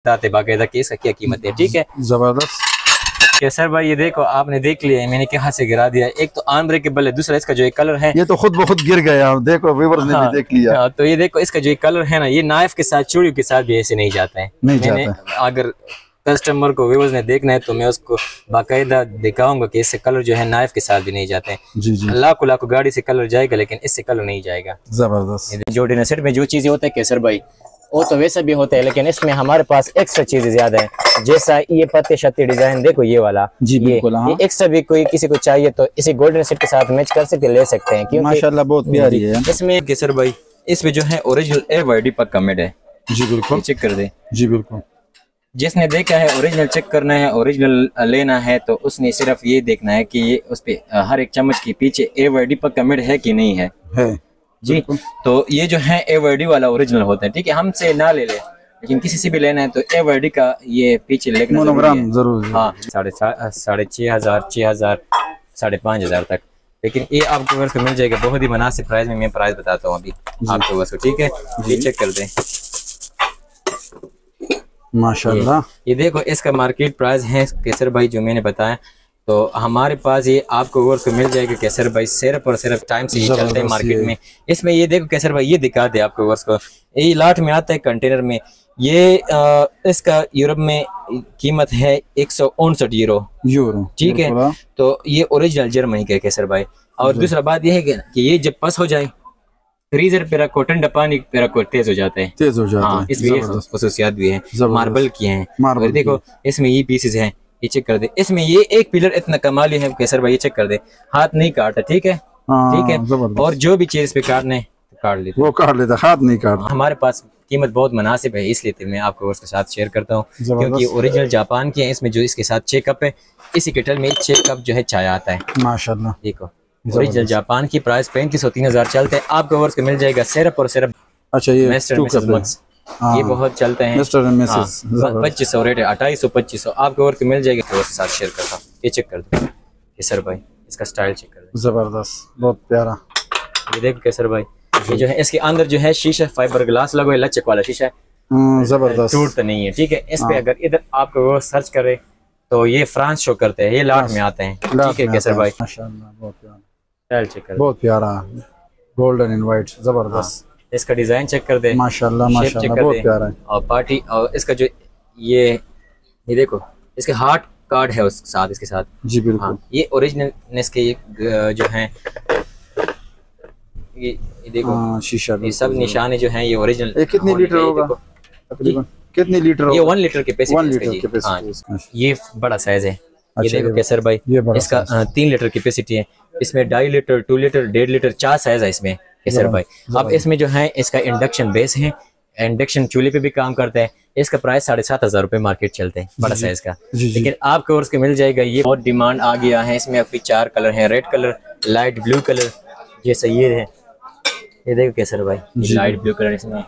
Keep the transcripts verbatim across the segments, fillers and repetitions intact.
बताते बाकायदा कि इसका क्या कीमत है। ठीक है, जबरदस्त। कैसर भाई ये देखो आपने देख लिया है मैंने कहाँ से गिरा दिया। एक तो अनब्रेकेबल है, दूसरा इसका जो एक कलर है ये तो खुद ब खुद गिर गया, देखो व्यूअर्स ने हाँ, भी देख लिया। हाँ, तो ये देखो इसका जो एक कलर है ना, ये नाइफ के साथ चूड़ियों के साथ भी ऐसे नहीं जाता है। नहीं मैंने जाता। अगर कस्टमर को व्यूअर्स ने देखना है तो मैं उसको बाकायदा दिखाऊंगा कि इससे कलर जो है नाइफ के साथ भी नहीं जाते हैं। जी जी, लाखों लाखों गाड़ी से कलर जाएगा लेकिन इससे कलर नहीं जाएगा। जबरदस्त। जो डिनर सेट में जो चीजें होता है कैसर भाई वो तो वैसा भी होता है, लेकिन इसमें हमारे पास एक्स्ट्रा चीजें ज्यादा है। जैसा ये पत्ते शत्ते डिजाइन देखो ये वाला, जी बिल्कुल, हाँ। ये एक्स्ट्रा भी कोई किसी को चाहिए तो इसी गोल्डन सेट के साथ मैच कर सकते ले सकते हैं, क्योंकि माशाल्लाह बहुत प्यारी है। इसमें कैसर भाई इसमें जो है ओरिजिनल ए वाई डी पक्का मेड है। जी बिल्कुल, चेक कर दे। जी बिल्कुल, जिसने देखा है ओरिजिनल चेक करना है, ओरिजिनल लेना है तो उसने सिर्फ ये देखना है कि ये उस पे हर एक चम्मच के पीछे ए वाई डी पक्का मेड है कि नहीं है। है जी, तो ये जो है ए वाई डी वाला ओरिजिनल होता है। ठीक है, हमसे ना ले ले लेकिन किसी से भी लेना है तो ए वाई डी का ये पीछे लेना मोनोग्राम जरूर। हाँ, साढ़े साढ़े छः हजार छः हजार साढ़े पाँच हजार तक, लेकिन ये आपको वर्ष को मिल जाएगा बहुत ही मुनासिब प्राइस में। मैं प्राइस बताता हूँ अभी आपको वर्ष को। ठीक है, ये चेक कर दें माशाल्लाह। ये, ये देखो इसका मार्केट प्राइस है कैसर भाई जो मैंने बताया, तो हमारे पास ये आपको वर्ष को मिल जाएगा कैसर भाई सिर्फ और सिर्फ टाइम से ये चलते हैं मार्केट में। इसमें ये देखो कैसर भाई ये दिखा दे आपको वर्ष को, ये लाट में आता है कंटेनर में। ये आ, इसका यूरोप में कीमत है एक सौ उनसठ यूरो यूरो। ठीक है, तो ये ओरिजिनल जर्मनी का है कैसर भाई। और दूसरा बात यह है कि ये जब पस हो जाए फ्रीजर पे रखो, ठंडा पानी पे रखो, तेज हो जाता है, तेज हो जाता हाँ, है। इसमें खसूसियात भी है, मार्बल की हैं। और देखो इसमें ये पीसेज हैं, ये चेक कर दे। इसमें ये एक पिलर इतना कमाली है कैसर भाई, ये चेक कर दे, हाथ नहीं काटा। ठीक है, ठीक है, और जो भी चीज पे काटने काट लेते वो काट लेता, हाथ नहीं काटता। हमारे पास कीमत बहुत मुनासिब है, इसलिए मैं आपको उसके साथ शेयर करता हूँ, क्योंकि ओरिजिनल जापान की है। इसमें जो इसके साथ छह कप है, इसी केटल में छह कप जो है चाय आता है माशाल्लाह। देखो ओरिजिनल जापान की प्राइस पैंतीस सौ तीन हजार चलते हैं। आपको वर्ष को मिल जाएगा सिर्फ और सिर्फ। अच्छा, ये ये बहुत चलते हैं, पच्चीस सौ रेट है, अट्ठाईस सौ पच्चीस सौ आपको वर्ष को मिल जाएगा। तो उसके साथ शेयर करता हूँ, ये चेक कर दो केसर भाई, इसका स्टाइल चेक कर दो, जबरदस्त, बहुत प्यारा। ये देखो केसर भाई, ये जो है इसके अंदर जो है शीशा फाइबर ग्लास लगा है, लचक वाला शीशा है, जबरदस्त, टूटता नहीं है। ठीक है, इस पे अगर इधर आपको वो सर्च करे तो ये फ्रांस शो करते हैं, ये लाट में आते हैं। ठीक है केसर भाई, माशाल्लाह बहुत प्यारा, स्टाइल चेक कर, बहुत प्यारा, गोल्डन एंड व्हाइट, जबरदस्त। इसका डिजाइन चेक कर दे, माशाल्लाह माशाल्लाह बहुत प्यारा है। और पार्टी और इसका जो ये ये देखो इसके हार्ट कार्ड है उसके साथ, इसके साथ। जी बिल्कुल, हाँ, ये ओरिजिनल के ये जो है ये, ये देखो शीशा, ये सब निशाने जो हैं ये ओरिजिनल। ये कितनी लीटर होगा तकरीबन? कितनी लीटर होगा? ये one litre capacity, one litre capacity. ये बड़ा साइज है। ये देखो केसर भाई, इसका तीन लीटर कैपेसिटी है। इसमें ढाई लीटर, टू लीटर, डेढ़ लीटर, चार साइज है इसमें केसर भाई। अब इसमें जो है इसका इंडक्शन बेस है, इंडक्शन चूल्हे पे भी काम करता है। इसका प्राइस साढ़े सात हजार रुपए मार्केट चलते हैं बड़ा साइज का, लेकिन आपको उसके मिल जाएगा। ये बहुत डिमांड आ गया है, इसमें आपकी चार कलर है, red colour, light blue colour, जैसे ये है। ये देखो केसर भाई, लाइट ब्लू कलर, इसमें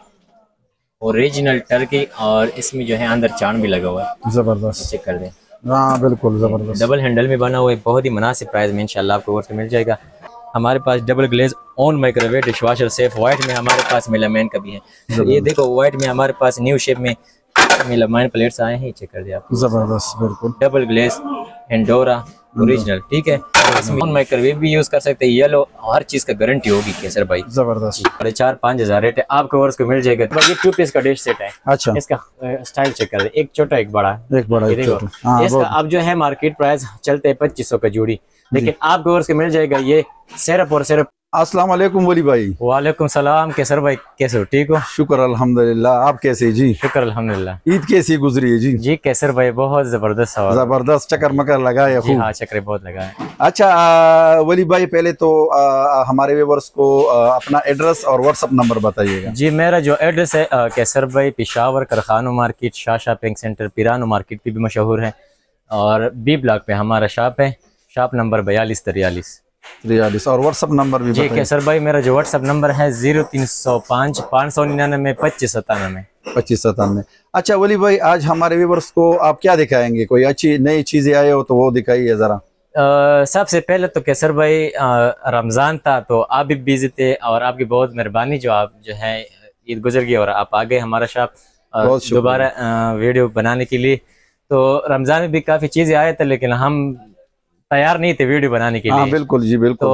ओरिजिनल टर्की, और इसमें जो है अंदर चांद भी लगा हुआ है, जबरदस्त। चेक कर दें, हाँ बिल्कुल जबरदस्त, डबल हैंडल में बना हुआ है, बहुत ही मुनासिब प्राइस में इंशाल्लाह आपको वर्थ मिल जाएगा। हमारे पास double glaze on microwave dishwasher safe white में हमारे पास मेलामाइन का भी है। तो ये देखो व्हाइट में हमारे पास न्यू शेप में मेलामाइन प्लेट्स आए हैं, चेक कर दिया आप, जबरदस्त बिल्कुल। डबल ग्लेज एंडोरा ओरिजिनल। ठीक है, इसमें ऑन माइक्रोवेव भी यूज कर सकते हैं, येलो हर चीज का गारंटी होगी केसर भाई, जबरदस्त। साढ़े चार पाँच हजार रेट है, आपको वर्ष को मिल जाएगा। तो ये टू पीस का डिश सेट है। अच्छा, इसका स्टाइल चेक कर दे, एक छोटा एक बड़ा, एक बड़ा एक छोटा। हाँ, इसका अब जो है मार्केट प्राइस चलते हैं पच्चीस सौ का जोड़ी, लेकिन आपको वर्ष को मिल जाएगा ये सिर्फ और सिर्फ। अस्सलाम वालेकुम वली भाई। वालेकुम सलाम केसर भाई, कैसे हो? ठीक हो? शुक्र अल्हम्दुलिल्लाह, आप कैसे जी? शुक्र अल्हम्दुलिल्लाह। ईद कैसी गुजरी है जी? जी केसर भाई बहुत जबरदस्त सवाल, जबरदस्त, चक्कर मकर लगाया खूब? हाँ चक्कर बहुत लगा है। अच्छा आ, वली भाई पहले तो आ, हमारे व्यूअर्स को आ, अपना एड्रेस और व्हाट्सएप नंबर बताइएगा। जी मेरा जो एड्रेस है केसर भाई Peshawar Karkhano market, Shah shopping centre पिरानो मार्केट पे भी मशहूर है, और बी ब्लॉक पे हमारा शॉप है, शॉप नंबर बयालीस तिरयालीस तिरयालीस। और व्हाट्सएप नंबर भी जी केसर भाई, मेरा जो व्हाट्सएप नंबर है जीरो तीन सौ पाँच पाँच सौ निन्यानवे पच्चीस सतानवे पच्चीस सतानवे। अच्छा वली भाई, आज हमारे व्यूअर्स को आप क्या दिखाएंगे? कोई अच्छी नई चीजें आए हो तो वो दिखाइए जरा। सबसे पहले तो केसर भाई रमज़ान था तो आप भी बिजी थे, और आपकी बहुत मेहरबानी जो आप जो है ईद गुजर गई और आप आ गए हमारा शॉप, दोबारा वीडियो बनाने के लिए। तो रमज़ान में भी काफ़ी चीज़ें आए थे लेकिन हम तैयार नहीं थे वीडियो बनाने के लिए। हाँ, बिल्कुल जी बिल्कुल।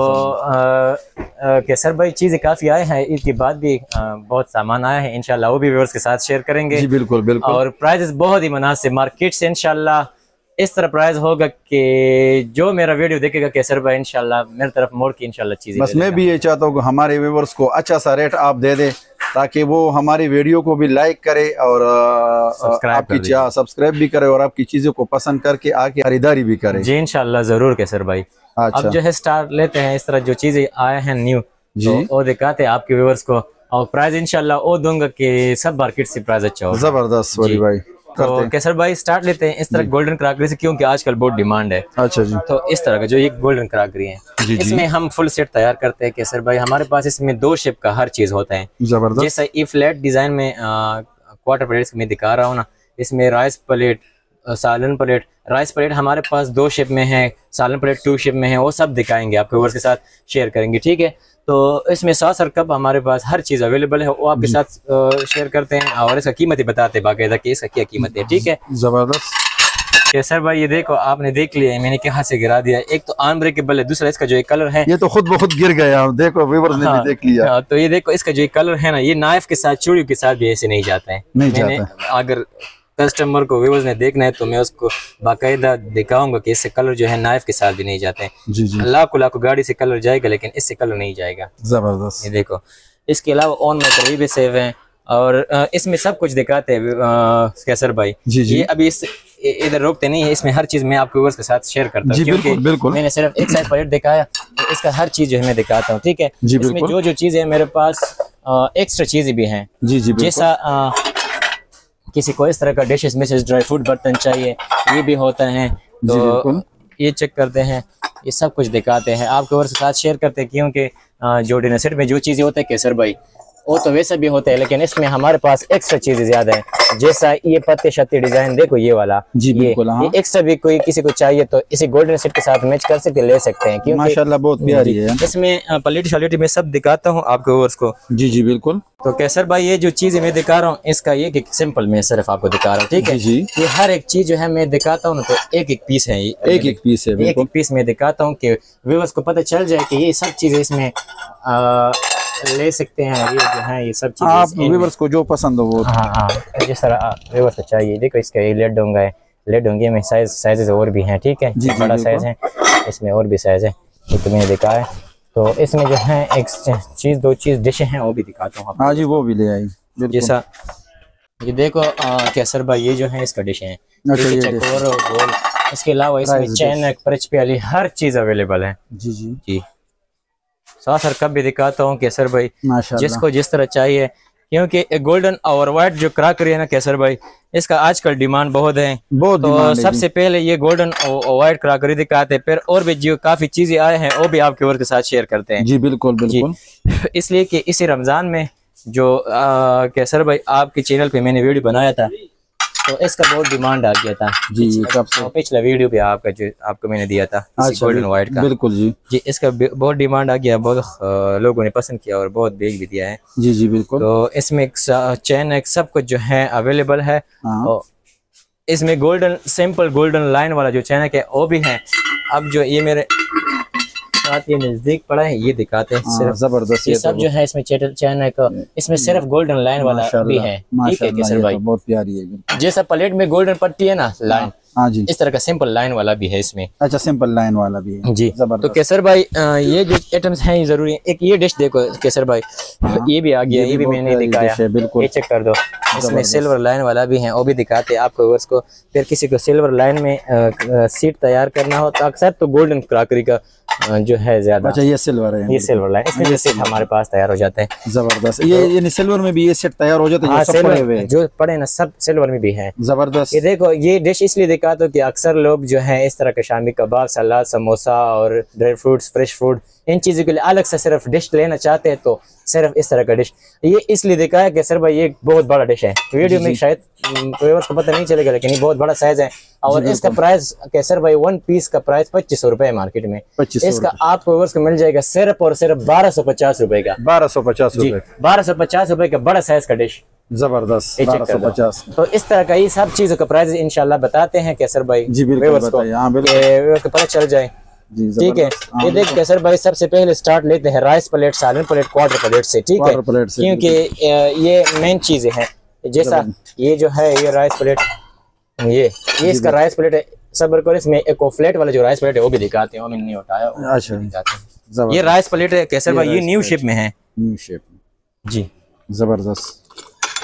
तो केसर भाई चीज़ें काफ़ी आए हैं, ईद के बाद भी आ, बहुत सामान आया है, इंशाल्लाह वो भी व्यूअर्स के साथ शेयर करेंगे। जी बिल्कुल बिल्कुल। और प्राइजेस बहुत ही मुनासिब मार्केट से इंशाल्लाह इस तरह प्राइस होगा कि जो मेरा वीडियो देखेगा केसर भाई इंशाल्लाह मेरी तरफ मोड़ की इंशाल्लाह चीज़ें। बस मैं भी ये चाहता हूँ कि हमारे व्यूअर्स को अच्छा सा रेट आप दे दें ताकि वो हमारी वीडियो को भी लाइक करे और आपकी सब्सक्राइब भी करे और आपकी चीजों को पसंद करके आके खरीदारी भी करे। जी इंशाल्लाह जरूर केसर भाई। अच्छा। अब जो है स्टार्ट लेते हैं, इस तरह जो चीजें आए हैं न्यू जी तो वो दिखाते हैं आपके व्यूअर्स को और प्राइस इंशाल्लाह वो दूंगा कि सब मार्केट से प्राइस अच्छा होगा। जबरदस्त वली भाई। तो केसर भाई स्टार्ट लेते हैं इस तरह गोल्डन क्रॉकरी से, क्योंकि आजकल बहुत डिमांड है। अच्छा जी। तो इस तरह का जो ये गोल्डन क्रॉकरी है जी इसमें जी। हम फुल सेट तैयार करते हैं केसर भाई। हमारे पास इसमें दो शेप का हर चीज होता है। जबरदस्त। जैसा ये फ्लैट डिजाइन में क्वार्टर प्लेट में दिखा रहा हूँ ना, इसमें राइस प्लेट, सालन प्लेट, राइस प्लेट हमारे पास दो शेप में है, सालन प्लेट टू शेप में है, वो सब दिखाएंगे आपके व्यूअर्स के साथ शेयर करेंगे। ठीक है, तो इसमें सॉस और कप हमारे पास हर चीज़ अवेलेबल है, वो आपके साथ शेयर करते हैं और इसका कीमत ही बताते हैं बाकायदा कि इसका क्या कीमत है। ठीक है, जबरदस्त। केसर भाई ये देखो आपने देख लिया, मैंने क्या से गिरा दिया। एक तो अनब्रेकेबल है, दूसरा इसका जो एक कलर है ये तो खुद बहुत गिर गया, देखो व्यूअर्स ने भी देख लिया। हाँ, तो ये देखो इसका जो एक कलर है ना, ये नाइफ के साथ चूड़ियों के साथ भी ऐसे नहीं जाता है। नहीं जाता। अगर कस्टमर को व्यूअर्स ने देखना है तो मैं उसको बाकायदा दिखाऊंगा कि इससे कलर जो है नाइफ के साथ भी नहीं जाते हैं। जी जी। लाखों लाखों गाड़ी से कलर जाएगा लेकिन इससे कलर नहीं जाएगा। जबरदस्त। ये देखो, इसके अलावा ऑन माइक्रोवेव भी सेव है और इसमें सब कुछ दिखाते हैं केसर भाई। जी जी। ये अभी इस इधर रोकते नहीं है, इसमें हर चीज मैं आपके व्यूअर्स के साथ शेयर करता हूँ क्योंकि बिल्कुल मैंने सिर्फ एक साइड प्लेट दिखाया, तो इसका हर चीज जो है मैं दिखाता हूँ। ठीक है, इसमें जो जो चीजें मेरे पास एक्स्ट्रा चीजें भी हैं। जी जी। जैसा किसी को इस तरह का डिशेस मिसेस ड्राई फ्रूट बर्तन चाहिए ये भी होता है, तो ये चेक करते हैं, ये सब कुछ दिखाते हैं आपके व्यूअर्स के साथ शेयर करते हैं। क्योंकि जो डिनर सेट में जो चीज़ें होता है केसर भाई वो तो वैसा भी होता है लेकिन इसमें हमारे पास एक्स्ट्रा चीजें ज्यादा है। जैसा ये पत्ते शत्ते डिजाइन देखो ये वाला, जी ये, हाँ। ये एक्स्ट्रा भी कोई किसी को चाहिए तो इसी गोल्डन सेट के साथ मैच कर सकते ले सकते हैं, क्योंकि माशाल्लाह बहुत प्यारी है। इसमें प्लेट शलेट में सब दिखाता हूँ आपके व्यूअर्स को। जी जी बिल्कुल। तो केसर भाई ये जो चीजें मैं दिखा रहा हूँ इसका ये सिंपल मैं सिर्फ आपको दिखा रहा हूँ। ठीक है जी। ये हर एक चीज जो है मैं दिखाता हूँ तो एक एक पीस है, एक एक पीस है, एक एक पीस मैं दिखाता हूँ कि व्यूअर्स को पता चल जाए कि ये सब चीजें इसमें आ, ले सकते हैं। ये जो है ये सब चीजें आप व्यूअर्स को जो पसंद हो वो। हाँ हाँ जिस तरह व्यूअर्स को चाहिए। देखो इसका ये लेड डोंगा है, लेड डोंगे में साइज साइजेस और भी हैं। ठीक है, बड़ा साइज है, इसमें और भी साइज है, ये तो मैंने दिखाया। तो इसमें जो है एक चीज दो चीज डिशें हैं वो भी दिखाता हूँ। हाँ जी वो भी ले आई। जैसा ये देखो केसर भाई ये जो है इसका डिश है, चकोर और गोल, इसके अलावा इसमें चैन परच प्याली हर चीज अवेलेबल है। जी जी जी। सॉस और कप भी दिखाता हूँ केसर भाई जिसको जिस तरह चाहिए, क्योंकि गोल्डन और व्हाइट जो क्रॉकरी है ना केसर भाई इसका आजकल डिमांड बहुत है। बहुत तो सबसे पहले ये गोल्डन और व्हाइट क्रॉकरी दिखाते हैं, फिर और भी जो काफी चीजें आए हैं वो भी आपके व्यूअर्स के साथ शेयर करते हैं। जी बिल्कुल बिल्कुल। इसलिए कि इसी रमजान में जो केसर भाई आपके चैनल पे मैंने वीडियो बनाया था तो इसका बहुत डिमांड आ गया था। जी कब से? पिछला वीडियो भी आपका जो आपको मैंने दिया था गोल्डन व्हाइट का। बिल्कुल जी जी। इसका बहुत डिमांड आ गया, बहुत लोगों ने पसंद किया और बहुत बेच भी दिया है। जी जी बिल्कुल। तो इसमें चैन एक सब कुछ जो है अवेलेबल है। और इसमें गोल्डन सिंपल गोल्डन लाइन वाला जो चैन है वो भी है। अब जो ये मेरे ये नजदीक पड़ा है ये दिखाते हैं सिर्फ। जबरदस्त। ये सब जो है इसमें चैन है का इसमें सिर्फ गोल्डन लाइन वाला भी है। ठीक है केसर भाई, बहुत प्यारी है। जैसा प्लेट में गोल्डन पट्टी है ना लाइन, हाँ जी, इस तरह का सिंपल लाइन वाला भी है इसमें। अच्छा सिंपल लाइन वाला भी है जी। तो केसर भाई ये जो आइटम्स हैं ये जरूरी है। एक ये डिश देखो केसर भाई ये भी आ गया, ये भी मैंने दिखाया, ये चेक कर दो। इसमें सिल्वर लाइन वाला भी है वो भी दिखाते हैं आपको व्यूअर्स को। फिर किसी को सिल्वर लाइन में सीट तैयार करना हो तो अक्सर तो गोल्डन क्रॉकरी का जो है ज्यादा। अच्छा ये सिल्वर है, ये सिल्वर लाइन इसमें सेट हमारे पास तैयार हो जाते हैं। जबरदस्त। ये ये सिल्वर में भी ये सेट तैयार हो जाते हैं। सब पड़े हुए जो पड़े ना सब सिल्वर में भी है। जबरदस्त। ये देखो ये डिश इसलिए दिखाता हूँ कि अक्सर लोग जो है इस तरह के शामी कबाब, सलाद, समोसा और ड्राई फ्रूट्स, फ्रेश फूड इन चीजों के लिए अलग से सिर्फ डिश लेना चाहते हैं तो सिर्फ इस तरह का डिश ये इसलिए दिखाया कि सर भाई ये बहुत बड़ा डिश है। वीडियो में शायद व्यूअर्स को पता नहीं चलेगा लेकिन ये बहुत बड़ा साइज है और इसका प्राइस केसर भाई वन पीस का प्राइस पच्चीस सौ रुपए है मार्केट में। इसका आपको व्यूअर्स को मिल जाएगा सिर्फ और सिर्फ बारह सौ पचास रुपए का। बारह सौ पचास रुपए बारह सौ पचास रुपए का बड़ा साइज का डिश। जबरदस्त बारह सौ पचास। तो इस तरह का ये सब चीजों का प्राइस इंशाल्लाह बताते हैं कैसर भाई। जी बिल्कुल बताइए, हाँ बिल्कुल पता चल जाए। ठीक है, ये देख कैसर भाई सबसे पहले स्टार्ट लेते हैं राइस प्लेट, सालन प्लेट, क्वार्टर प्लेट से। ठीक है, क्योंकि ये मेन चीजें हैं। जैसा ये जो है ये राइस प्लेट, ये ये इसका राइस प्लेट है। सबर करो, इसमें एक फ्लैट वाला जो राइस प्लेट है वो भी दिखाते हैं, वो मैंने नहीं उठाया। अच्छा, दिखाते हैं। ये राइस प्लेट है कैसर भाई, ये न्यू शेप में है। न्यू शेप जी, जबरदस्त।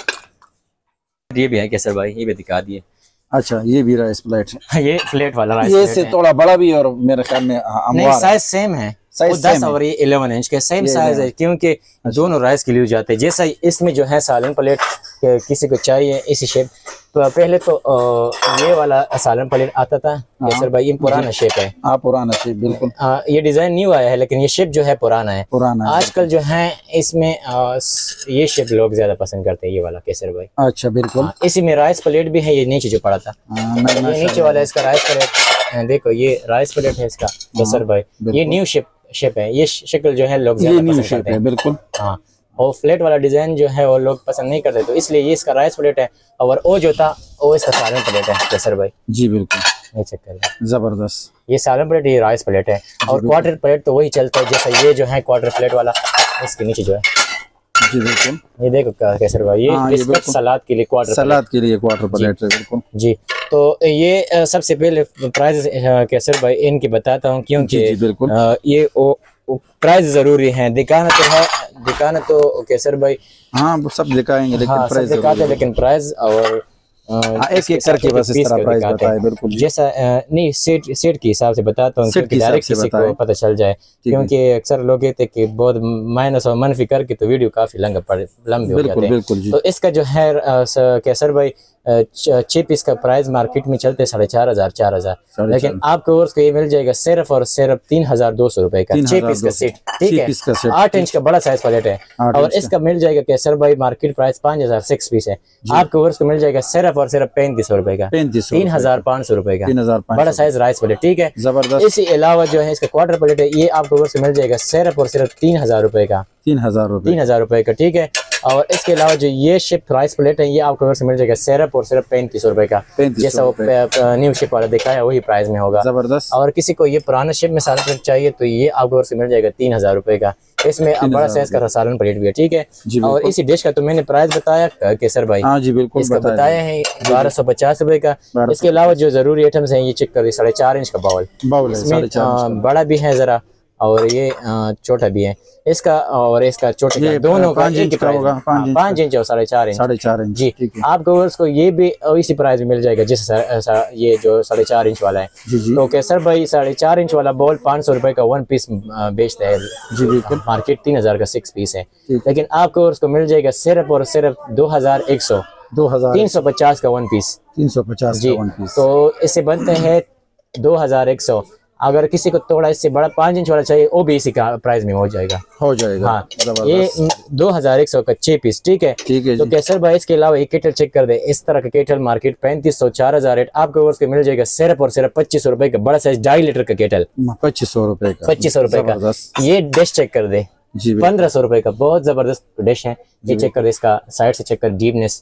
ये भी है कैसर भाई, ये भी दिखा दिए। अच्छा, ये भी राइस प्लेट है। ये फ्लैट वाला राइस ये प्लेट से है। थोड़ा बड़ा भी और मेरे ख्याल में नहीं, साइज सेम है, वो दस और ये इलेवन इंच के सेम साइज है, क्योंकि दोनों राइस के लिए यूज जाते हैं। जैसा इसमें जो है सालन प्लेट किसी को चाहिए इसी शेप, तो पहले तो ये वाला सालन प्लेट आता था कैसर भाई, ये पुराना शेप है। हाँ पुराना शेप बिल्कुल। आ, ये डिजाइन न्यू आया है, लेकिन ये शेप जो है पुराना है। पुराना आजकल जो है इसमें आ, ये शेप लोग ज्यादा पसंद करते हैं, ये वाला कैसर भाई। अच्छा बिल्कुल। इसी में राइस प्लेट भी है, ये नीचे जो पड़ा था ये नीचे वाला इसका राइस प्लेट। देखो ये राइस प्लेट है इसका कैसर भाई, ये न्यू शेप शेप है। ये शक्ल जो है लोग ज्यादा पसंद करते हैं बिल्कुल। हाँ, और फ्लैट वाला डिजाइन जो है वो लोग पसंद नहीं करते, तो इसलिए ये इसका राइस प्लेट है। और वो जो था वो इसका सालन प्लेट है कैसर भाई। जी बिल्कुल, ये चेक कर, जबरदस्त। ये सालन प्लेट, ये राइस प्लेट है। और क्वार्टर प्लेट तो वही चलता है, जैसा ये जो है क्वार्टर प्लेट वाला, इसके नीचे जो है। जी बिल्कुल, ये देखो कैसर भाई, ये बिस्कुट सलाद के लिए क्वार्टर सलाद के लिए क्वार्टर प्लेट है बिल्कुल। जी, तो ये सबसे पहले प्राइस कैसर भाई इनकी बताता हूँ, क्योंकि ये प्राइस जरूरी है। दिखाना तो है, दिखाना तो कैसर भाई हाँ वो सब दिखाएंगे, लेकिन हाँ, प्राइस दिखाते हैं, लेकिन प्राइस और आ, एक एक करके बस इस तरह प्राइस बताए बिल्कुल। जैसा नहीं सेट सेट के हिसाब से बताता हूँ, क्योंकि डायरेक्ट किसी को पता चल जाए, क्योंकि अक्सर लोग कहते हैं कि बहुत माइनस और मनफी करके तो वीडियो काफी लंबा पड़े लंबे हो जाते हैं। तो इसका जो है कैसर भाई छह पीस का प्राइस मार्केट में चलते साढ़े चार हजार चार हजार, लेकिन आपको उसको ये मिल जाएगा सिर्फ और सिर्फ तीन हजार दो सौ रुपए का छह पीस का सेट। ठीक है, आठ इंच का बड़ा साइज प्लेट है, और इसका मिल जाएगा कैसर भाई मार्केट प्राइस पाँच हजार सिक्स पीस है। आपको उसको मिल जाएगा सिर्फ और सिर्फ पैंतीस सौ रुपए का, तीन हजार पाँच सौ रुपए का बड़ा साइज राइस प्लेट। ठीक है, जबरदस्त। इसी अलावा जो है इसका क्वार्टर प्लेट है, ये आपको उसको मिल जाएगा सिर्फ और सिर्फ तीन हजार रुपए का, तीन हजार रुपए तीन हजार रुपए का। ठीक है, और इसके अलावा जो ये शिप राइस प्लेट है, ये आपको से मिल जाएगा सिर्फ और सिर्फ पैंतीस सौ रुपए का, जैसा वो न्यू शिप वाला दिखाया वही प्राइस में होगा। जबरदस्त। और किसी को ये पुराना शिप में सालन प्लेट चाहिए तो ये आपको से मिल जाएगा तीन हजार रुपए का, इसमें बड़ा साइज का सालन प्लेट भी है। ठीक है, और इसी डिश का तो मैंने प्राइस बताया कैसर भाई। हाँ जी बिल्कुल, इसका बताया है बारह सौ पचास रुपए का। इसके अलावा जो जरूरी आइटम्स हैं, ये चेक कर साढ़े चार इंच का बाउल, इसमें बड़ा भी है जरा और ये छोटा भी है इसका, और इसका छोटा दोनों का एक ही प्राइस होगा, पाँच इंच और साढ़े चार इंच साढ़े चार इंच। जी, आपको उसको ये भी इसी प्राइस में मिल जाएगा जिस ये जो साढ़े चार इंच वाला है। जी जी। तो कैसर भाई साढ़े चार इंच वाला बॉल पाँच सौ रुपए का वन पीस बेचता है। जी बिल्कुल, मार्केट तीन हजार का सिक्स पीस है, लेकिन आपको उसको मिल जाएगा सिर्फ और सिर्फ दो हजार एक सौ दो हजार तीन सौ पचास का वन पीस तीन सौ पचास जी। तो इससे बनते हैं दो हजार एक सौ। अगर किसी को थोड़ा इससे बड़ा पाँच इंच वाला चाहिए वो भी इसी का प्राइस में हो जाएगा हो जाएगा हाँ, ये दो हजार एक सौ का छह पीस। ठीक है, ठीक है। तो कैसर भाई इसके अलावा एक केटल चेक कर दे, इस तरह का केटल मार्केट पैंतीस सौ चार हजार रेट, आपको उसके मिल जाएगा सिर्फ और सिर्फ पच्चीस सौ रुपए का बड़ा साइज ढाई लीटर का केटल, पच्चीस सौ रुपए का पच्चीस सौ रुपए का। ये डिश चेक कर दे, पंद्रह सौ रुपए का बहुत जबरदस्त डिश है। ये चेक कर दे, इसका साइड से चेक कर डीपनेस,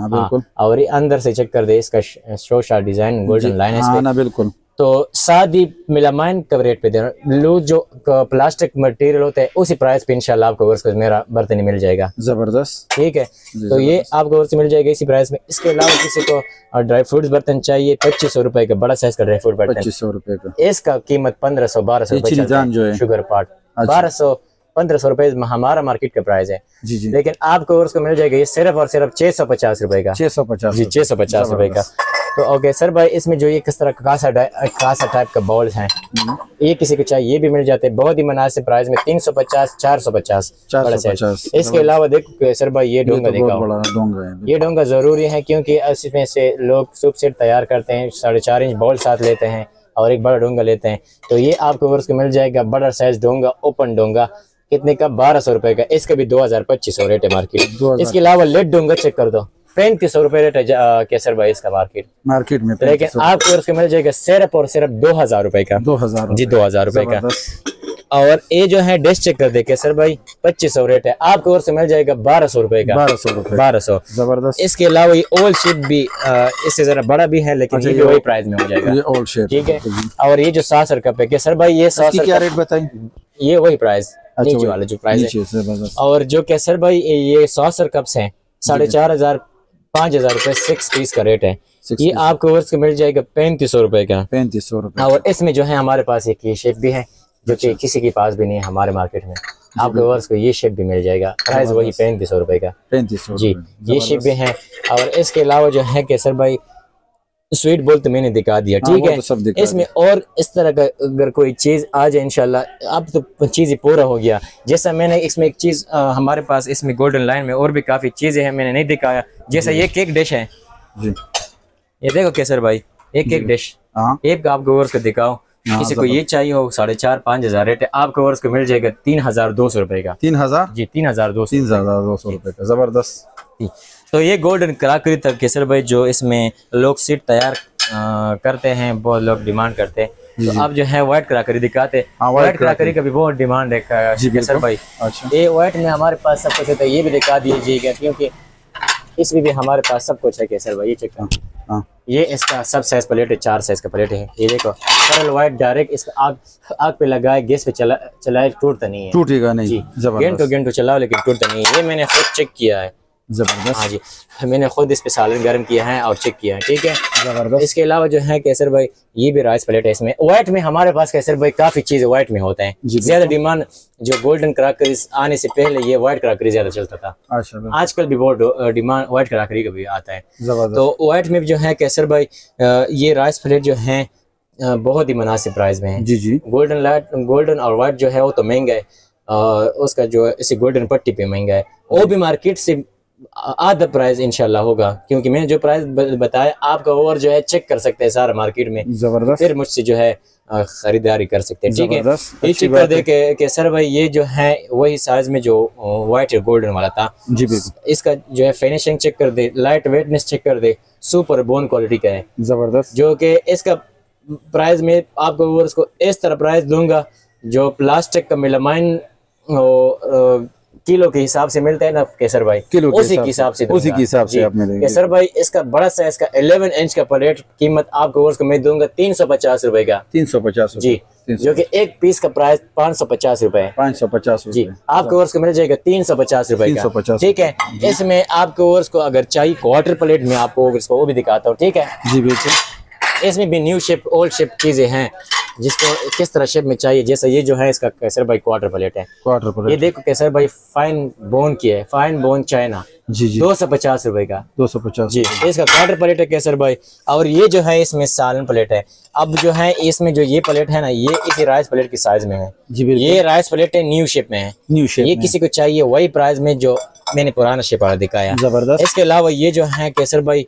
और अंदर से चेक कर दे इसका शो शार्ट डिजाइन गोल्डन लाइन है बिल्कुल। तो सादी मिलामाइन का रेट पे दे रहा लो, जो प्लास्टिक मटेरियल होता है उसी प्राइस पे इंशाल्लाह आपको वर्ष मेरा बर्तन मिल जाएगा। जबरदस्त। ठीक है, तो ये आपको वर्ष मिल जाएगा इसी प्राइस में। इसके अलावा किसी को ड्राई फ्रूट्स बर्तन चाहिए पच्चीस सौ रुपए का बड़ा साइज का ड्राई फ्रूट बर्तन, पच्चीस सौ रुपए का, इसका कीमत पंद्रह सौ बारह सौ रुपए, शुगर पार्ट बारह सौ पंद्रह सौ रुपए हमारा मार्केट का प्राइस है। जी जी। लेकिन आपको उसको मिल जाएगा ये सिर्फ और सिर्फ छह सौ पचास रुपए का, छह सौ पचास जी छह सौ पचास रुपए का। तो ओके सर भाई, इसमें जो ये किस तरह का कासा कासा टाइप का बाउल हैं, ये किसी को चाहिए ये भी मिल जाते हैं बहुत ही मुनासिब प्राइस में, तीन सौ पचास चार सौ पचास बड़ा साइज। इसके अलावा देखो सर भाई ये डोंगा देखा, ये डोंगा जरूरी है क्योंकि इसमें से लोग सूप सेट तैयार करते हैं, साढ़े चार इंच बाउल साथ लेते हैं और एक बड़ा डोंगा लेते हैं। तो ये आपको उसको मिल जाएगा बड़ा साइज डोंगा, ओपन डोंगा, कितने का बारह सौ रुपए का, इसका भी दो हजार पच्चीस सौ रेट है मार्केट। इसके अलावा लेड डोंगा चेक कर दो, पैंतीस सौ रुपए रेट है कैसर भाई इसका मार्केट मार्केट में, लेकिन आपको उसको मिल जाएगा सिर्फ और सिर्फ दो हजार रुपए का, दो हजार जी दो हजार रुपए का। और ये जो है डिश चेक कर दे केसर भाई, पच्चीस सौ रेट है, आपको और से मिल जाएगा बारह सौ रुपए का, बारह सौ रुपए, बारह सौ। जबरदस्त। इसके अलावा ये ओल्ड शिप भी आ, इससे जरा बड़ा भी है, लेकिन ये भी वही प्राइस में हो जाएगा, ये ओल्ड शिप, ठीक है। और ये जो सासर कप है केसर भाई, ये सासर क्या रेट बताएं? ये वही प्राइस, नीचे वाला जो प्राइस है। और जो केसर भाई ये सासर कप्स हैं साढ़े चार हजार पाँच हजार रुपए सिक्स पीस का रेट है, ये आपको वर्ष मिल जाएगा पैंतीस सौ रुपए का, पैंतीस सौ रुपए। और इसमें जो है हमारे पास एक ये शेप भी है जो कि किसी के पास भी नहीं है हमारे मार्केट में, आपको वर्ष को ये शेप भी मिल जाएगा, प्राइस वही पैंतीस सौ रुपए का, पैंतीस सौ जी। ये शेप भी है। और इसके अलावा जो है केसर भाई स्वीट बोल तो मैंने दिखा दिया, ठीक है। तो इसमें और इस तरह का अगर कोई चीज आ जाए इंशाल्लाह, अब तो चीज ही पूरा हो गया। जैसा मैंने इसमें एक चीज हमारे पास इसमें गोल्डन लाइन में और भी काफी चीजें हैं, मैंने नहीं दिखाया। जैसा ये केक डिश है जी, ये देखो केसर भाई, एक केक डिश, एक आपको वर्ष को दिखाओ, किसी को ये चाहिए हो साढ़े चार पाँच हजार रेट है, आपको वर्ष को मिल जाएगा तीन हजार दो सौ रुपए का, तीन हजार जी, तीन हजार दो तीन हजार दो सौ रुपए का, जबरदस्त। तो ये गोल्डन क्रॉकरी तक केसर भाई जो इसमें लोग सीट तैयार आ, करते हैं, बहुत लोग डिमांड करते हैं, तो अब जो है व्हाइट क्रॉकरी दिखाते हैं। व्हाइट क्रॉकरी का भी बहुत डिमांड है केसर भाई। अच्छा, ये व्हाइट में हमारे पास सब कुछ है, तो ये भी दिखा दीजिएगा क्योंकि इसमें भी हमारे पास सब कुछ है केसर भाई। ये चेक करो, ये इसका सब साइज प्लेट है, चार साइज का प्लेट है। ये देखो सरल व्हाइट डायरेक्ट इसका आग आग पे लगाए, गैस पे चला चलाए, टूटता नहीं है, टूटेगा नहीं, घंटों घंटों चलाओ लेकिन टूटता नहीं है। ये मैंने खुद चेक किया है, जबरदस्त। हाँ जी, मैंने खुद इस पे सालन गर्म किया है और चेक किया है, ठीक है, जबरदस्त। इसके अलावा जो है केसर भाई ये भी राइस प्लेट है, इसमें व्हाइट में हमारे पास केसर भाई काफी चीजें व्हाइट में होते हैं, ज्यादा डिमांड जो गोल्डन क्रॉकरी आने से पहले ये व्हाइट क्रॉकरी ज्यादा चलता था, आजकल भी बहुत डिमांड व्हाइट क्रॉकरी का भी आता है। तो व्हाइट में जो है केसर भाई ये राइस प्लेट जो है बहुत ही मुनासिब प्राइस में है, जी जी। गोल्डन लाइट गोल्डन और व्हाइट जो है वो तो महंगा है, उसका जो इसी गोल्डन पट्टी पे महंगा है, वो भी मार्केट से आधा प्राइस इंशाल्लाह होगा, क्योंकि मैंने जो प्राइस बताया आपका और जो है चेक कर सकते हैं सारा मार्केट में, जबरदस्त, फिर मुझसे जो है खरीदारी कर सकते हैं, ठीक है। ये चेक कर दे के, के सर भाई ये जो है वही साइज में जो व्हाइट गोल्डन वाला था, जी बिल्कुल। इसका जो है फिनिशिंग चेक कर दे, लाइट वेटनेस चेक कर दे, सुपर बोन क्वालिटी का है, जबरदस्त। जो कि इसका प्राइस में आपको उसको इस तरह प्राइस दूंगा जो प्लास्टिक का मेलामाइन किलो के हिसाब से मिलता है ना केसर भाई, किलो उसी के हिसाब से उसी के हिसाब से आपने देंगे। केसर भाई इसका बड़ा साइज का ग्यारह इंच का प्लेट कीमत आपको उसको मैं दूंगा तीन सौ पचास रुपए का, तीन सौ पचास जी, जो कि एक पीस का प्राइस पाँच सौ पचास रुपए है, पाँच सौ पचास जी। आपको उसको मिल जाएगा तीन सौ पचास रुपए का, ठीक है। इसमें आपको उसको अगर चाहिए क्वार्टर प्लेट में आपको उसको वो भी दिखाता हूँ, ठीक है जी बिल्कुल। इसमें भी न्यू शेप ओल्ड शेप चीजें हैं जिसको किस तरह शेप में चाहिए, जैसा ये जो है इसका केसर भाई क्वार्टर प्लेट है, क्वार्टर प्लेट, ये देखो केसर भाई फाइन बोन की है, फाइन बोन चाइना, जी जी, दो सौ पचास रुपए का, दो सौ पचास जी, इसका क्वार्टर प्लेट है केसर भाई। और ये जो है इसमें सालन प्लेट है, अब जो है इसमें जो ये प्लेट है ना ये इसी राइस प्लेट की साइज में है, जी, ये राइस प्लेट है न्यू शेप में है, न्यू शेप, ये किसी को चाहिए वही प्राइस में जो मैंने पुराना शेप वाला दिखाया, जबरदस्त। इसके अलावा ये जो है केसर भाई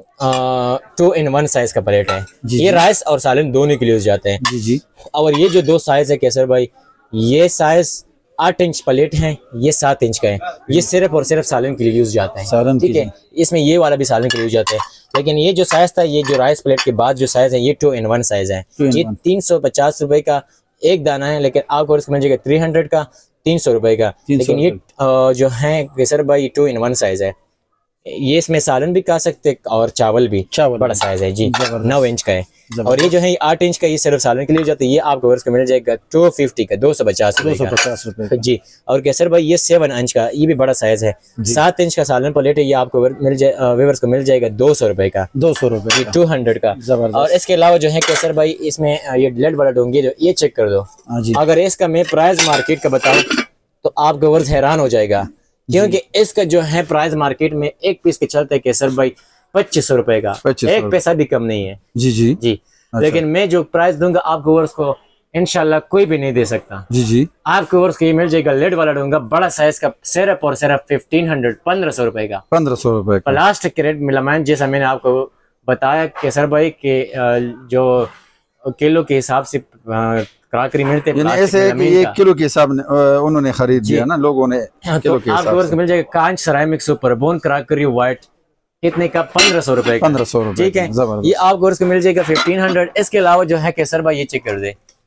टू इन वन साइज का प्लेट है, ये राइस और सालन दोनों के लिए यूज जाते हैं, जी जी। और ये जो दो साइज है केसर भाई, ये साइज आठ इंच प्लेट है, ये सात इंच का है, ये सिर्फ और सिर्फ सालन के लिए यूज जाता है, ठीक है। इसमें ये वाला भी सालन के लिए यूज जाता है, लेकिन ये जो साइज था ये जो राइस प्लेट के बाद जो साइज है ये टू इन वन साइज है, ये तीन सौ पचास रुपए का एक दाना है, लेकिन आपको इसको मिल जाएगा थ्री हंड्रेड का, तीन सौ रुपए का, लेकिन ये जो है केसर भाई टू इन वन साइज है, ये इसमें सालन भी खा सकते और चावल भी, चावल बड़ा साइज है जी, नौ इंच का है। और ये जो है आठ इंच का, ये सिर्फ सालन के लिए जाता है, ये आपको वर्ष को मिल जाएगा टू फिफ्टी का, दो सौ पचास दो सौ पचास रुपए जी। और केसर भाई ये सेवन इंच का, ये भी बड़ा साइज है, सात इंच का सालन प्लेट है, ये आपको मिल जाए व्यूअर्स को मिल जाएगा दो सौ रुपए का, दो सौ रुपए टू हंड्रेड का। और इसके अलावा जो है केसर भाई इसमें ये लेड वाला डोंगी जो, ये चेक कर दो, अगर इसका मैं प्राइस मार्केट का बताऊँ तो आपको वर्ष हैरान हो जाएगा, क्योंकि इसका जो है प्राइस मार्केट में एक पीस के चलते केसर भाई पच्चीस सौ रुपए का, एक पैसा भी कम नहीं है, जी जी जी। अच्छा। लेकिन मैं जो प्राइस दूंगा आपको वर्ष को इंशाल्लाह कोई भी नहीं दे सकता, जी जी। आपको वर्ष को ये मिल जाएगा लेड वाला दूंगा बड़ा साइज का, सिर्फ और सिर्फ फिफ्टीन हंड्रेड पंद्रह सौ रुपए का, पंद्रह सौ रुपए प्लास्टिक के रेट मिलामान, जैसा मैंने आपको बताया केसर भाई के जो किलो के हिसाब से क्रॉकरी मिलते हैं, ऐसे है कि एक किलो के हिसाब उन्होंने खरीद लिया ना लोगों ने, किलो के हिसाब से मिल जाएगा कांच ceramic super bone crockery white, कितने का, पंद्रह सौ रुपए, पंद्रह सौ रुपए, ठीक है। ये आपको उसको मिल जाएगा फिफ्टीन हंड्रेड। इसके अलावा जो है केसर भाई ये चेक कर दे,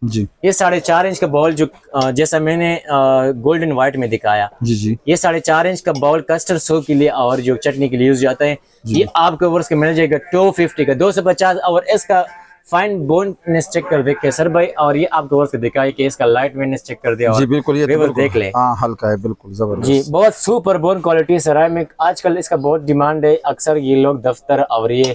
जी। ये साढ़े चार इंच का बॉल जो जैसा मैंने गोल्डन व्हाइट में दिखाया जी जी, ये साढ़े चार इंच का बॉल कस्टर्ड सो के लिए और जो चटनी के लिए यूज जाता है, ये आपको वर्ष के मिल जाएगा टू फिफ्टी का, दो सौ पचास। और इसका फाइन बोननेस चेक कर दे केसर भाई, और ये आपको वर्ष दिखाए कि इसका लाइट वेटनेस चेक कर दे। जी बिल्कुल, ये तो देख ले, हाँ हल्का है बिल्कुल, जबरदस्त जी, बहुत सुपर बोन क्वालिटी सेरामिक। आजकल इसका बहुत डिमांड है, अक्सर ये लोग दफ्तर और ये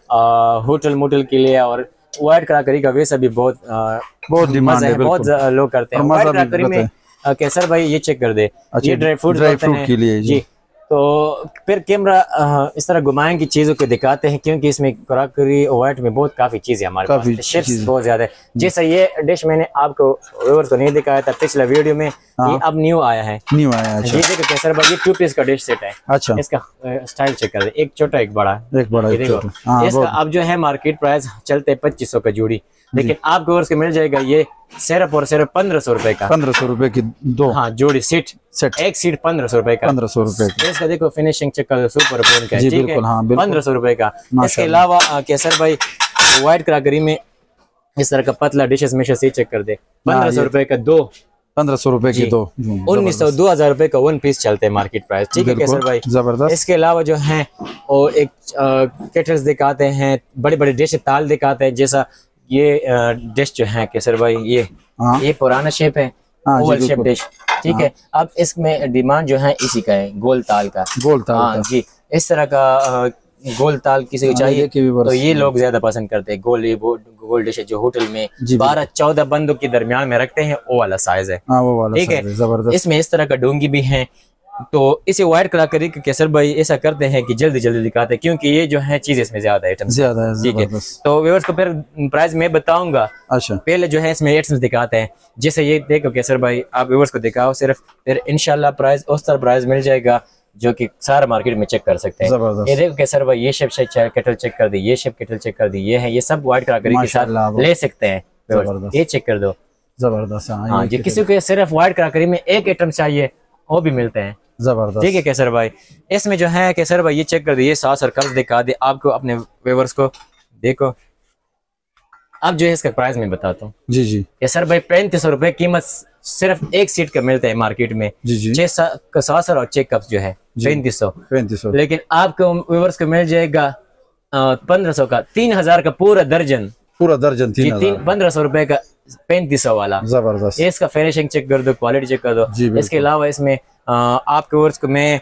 होटल मोटल के लिए, और व्हाइट क्रॉकरी का वैसा भी बहुत आ, बहुत डिमांड है, बहुत लोग करते हैं व्हाइट क्रॉकरी में। केसर भाई ये चेक कर दे, ये ड्राई फ्रूट ड्राई फ्रूट के लिए जी। तो फिर कैमरा इस तरह घुमाएंगे चीजों को दिखाते हैं, क्योंकि इसमें क्रॉकरी व्हाइट में बहुत काफी चीजें हमारे पास, शेप्स बहुत ज्यादा है। जैसे ये डिश मैंने आपको व्यूअर्स को नहीं दिखाया था पिछला वीडियो में, ये अब न्यू आया है, न्यू आया है। ये देखो केसर भाई, ये टू पीस का डिश सेट है। अच्छा, इसका स्टाइल चेक कर दे, एक छोटा एक बड़ा, एक बड़ा एक छोटा। हाँ, इसका अब जो है मार्केट प्राइस चलते हैं पच्चीस सौ का जोड़ी, लेकिन आपको वर्ष के मिल जाएगा ये सिर्फ और सिर्फ पंद्रह सौ रुपए का, पंद्रह सौ रुपए की दो, हाँ जोड़ी सीट सेट, एक सीट पंद्रह सौ रुपए का, पंद्रह सौ रुपए का। इसका देखो फिनिशिंग चेक कर, सुपर बोन का, जी बिल्कुल, हाँ पंद्रह सौ रुपए का। इसके अलावा केसर भाई व्हाइट क्रॉकरी में इस तरह का पतला डिशेस में से चेक कर दे, पंद्रह सौ रुपए का दो, पंद्रह सौ रुपए की दो, उन्नीस सौ दो हजार रुपए का वन पीस चलते हैं मार्केट प्राइस, ठीक है केसर भाई, जबरदस्त। इसके अलावा जो है वो एक केटल्स दिखाते हैं, बड़े बड़े डिश ताल दिखाते हैं, जैसा ये डिश जो है केसर भाई, ये हाँ। ये पुराना शेप है, ओवल शेप डिश, ठीक हाँ। है। अब इसमें डिमांड जो है इसी का है, गोल ताल का, गोल ताल हाँ जी, इस तरह का गोल ताल किसी को चाहिए तो ये लोग ज्यादा पसंद करते हैं। गोल गोल डिश जो होटल में बारह चौदह बंदों के दरमियान में रखते हैं, वो वाला साइज है, ठीक है। इसमें इस तरह का डोंगी भी है। तो इसे व्हाइट क्रॉकरी के केसर भाई ऐसा करते हैं कि जल्दी जल्दी दिखाते हैं, क्योंकि ये जो है चीज इसमें ज्यादा आइटम ज्यादा है, ठीक है। तो व्यूअर्स को फिर प्राइस मैं बताऊंगा। अच्छा, पहले जो है इसमें आइटम्स दिखाते हैं, जैसे ये देखो केसर भाई, आप व्यूअर्स को दिखाओ सिर्फ, फिर इंशाल्लाह प्राइस उस तरह प्राइस मिल जाएगा जो कि सारा मार्केट में चेक कर सकते हैं। ये देखो केसर भाई, ये शेप केटल चेक कर दी, ये शेप केटल चेक कर दी, ये है, ये सब व्हाइट क्रॉकरी के साथ ले सकते हैं, ये चेक कर दो, जबरदस्त। हाँ जी, किसी को सिर्फ व्हाइट क्रॉकरी में एक आइटम चाहिए वो भी मिलते हैं, जबरदस्त, ठीक है केसर भाई। इसमें जो है केसर भाई ये चेक कर दिए, सात और कर्ज दिखा दे आपको अपने व्यूअर्स को, देखो। अब जो है इसका प्राइस मैं बताता हूँ जी जी केसर भाई, पैंतीस सौ रुपए कीमत सिर्फ एक सीट का मिलता है मार्केट में, छह सासर और छह कप्स जो है पैंतीस सौ पैंतीस सौ लेकिन आपको व्यूअर्स को मिल जाएगा पंद्रह सौ का, तीन हजार का पूरा दर्जन, पूरा दर्जन तीन पंद्रह सौ रुपए का पैंतीस सौ वाला, जबरदस्त। इसका फिनिशिंग चेक कर दो, क्वालिटी चेक कर दो। इसके अलावा इसमें आपके व्यूअर्स को मैं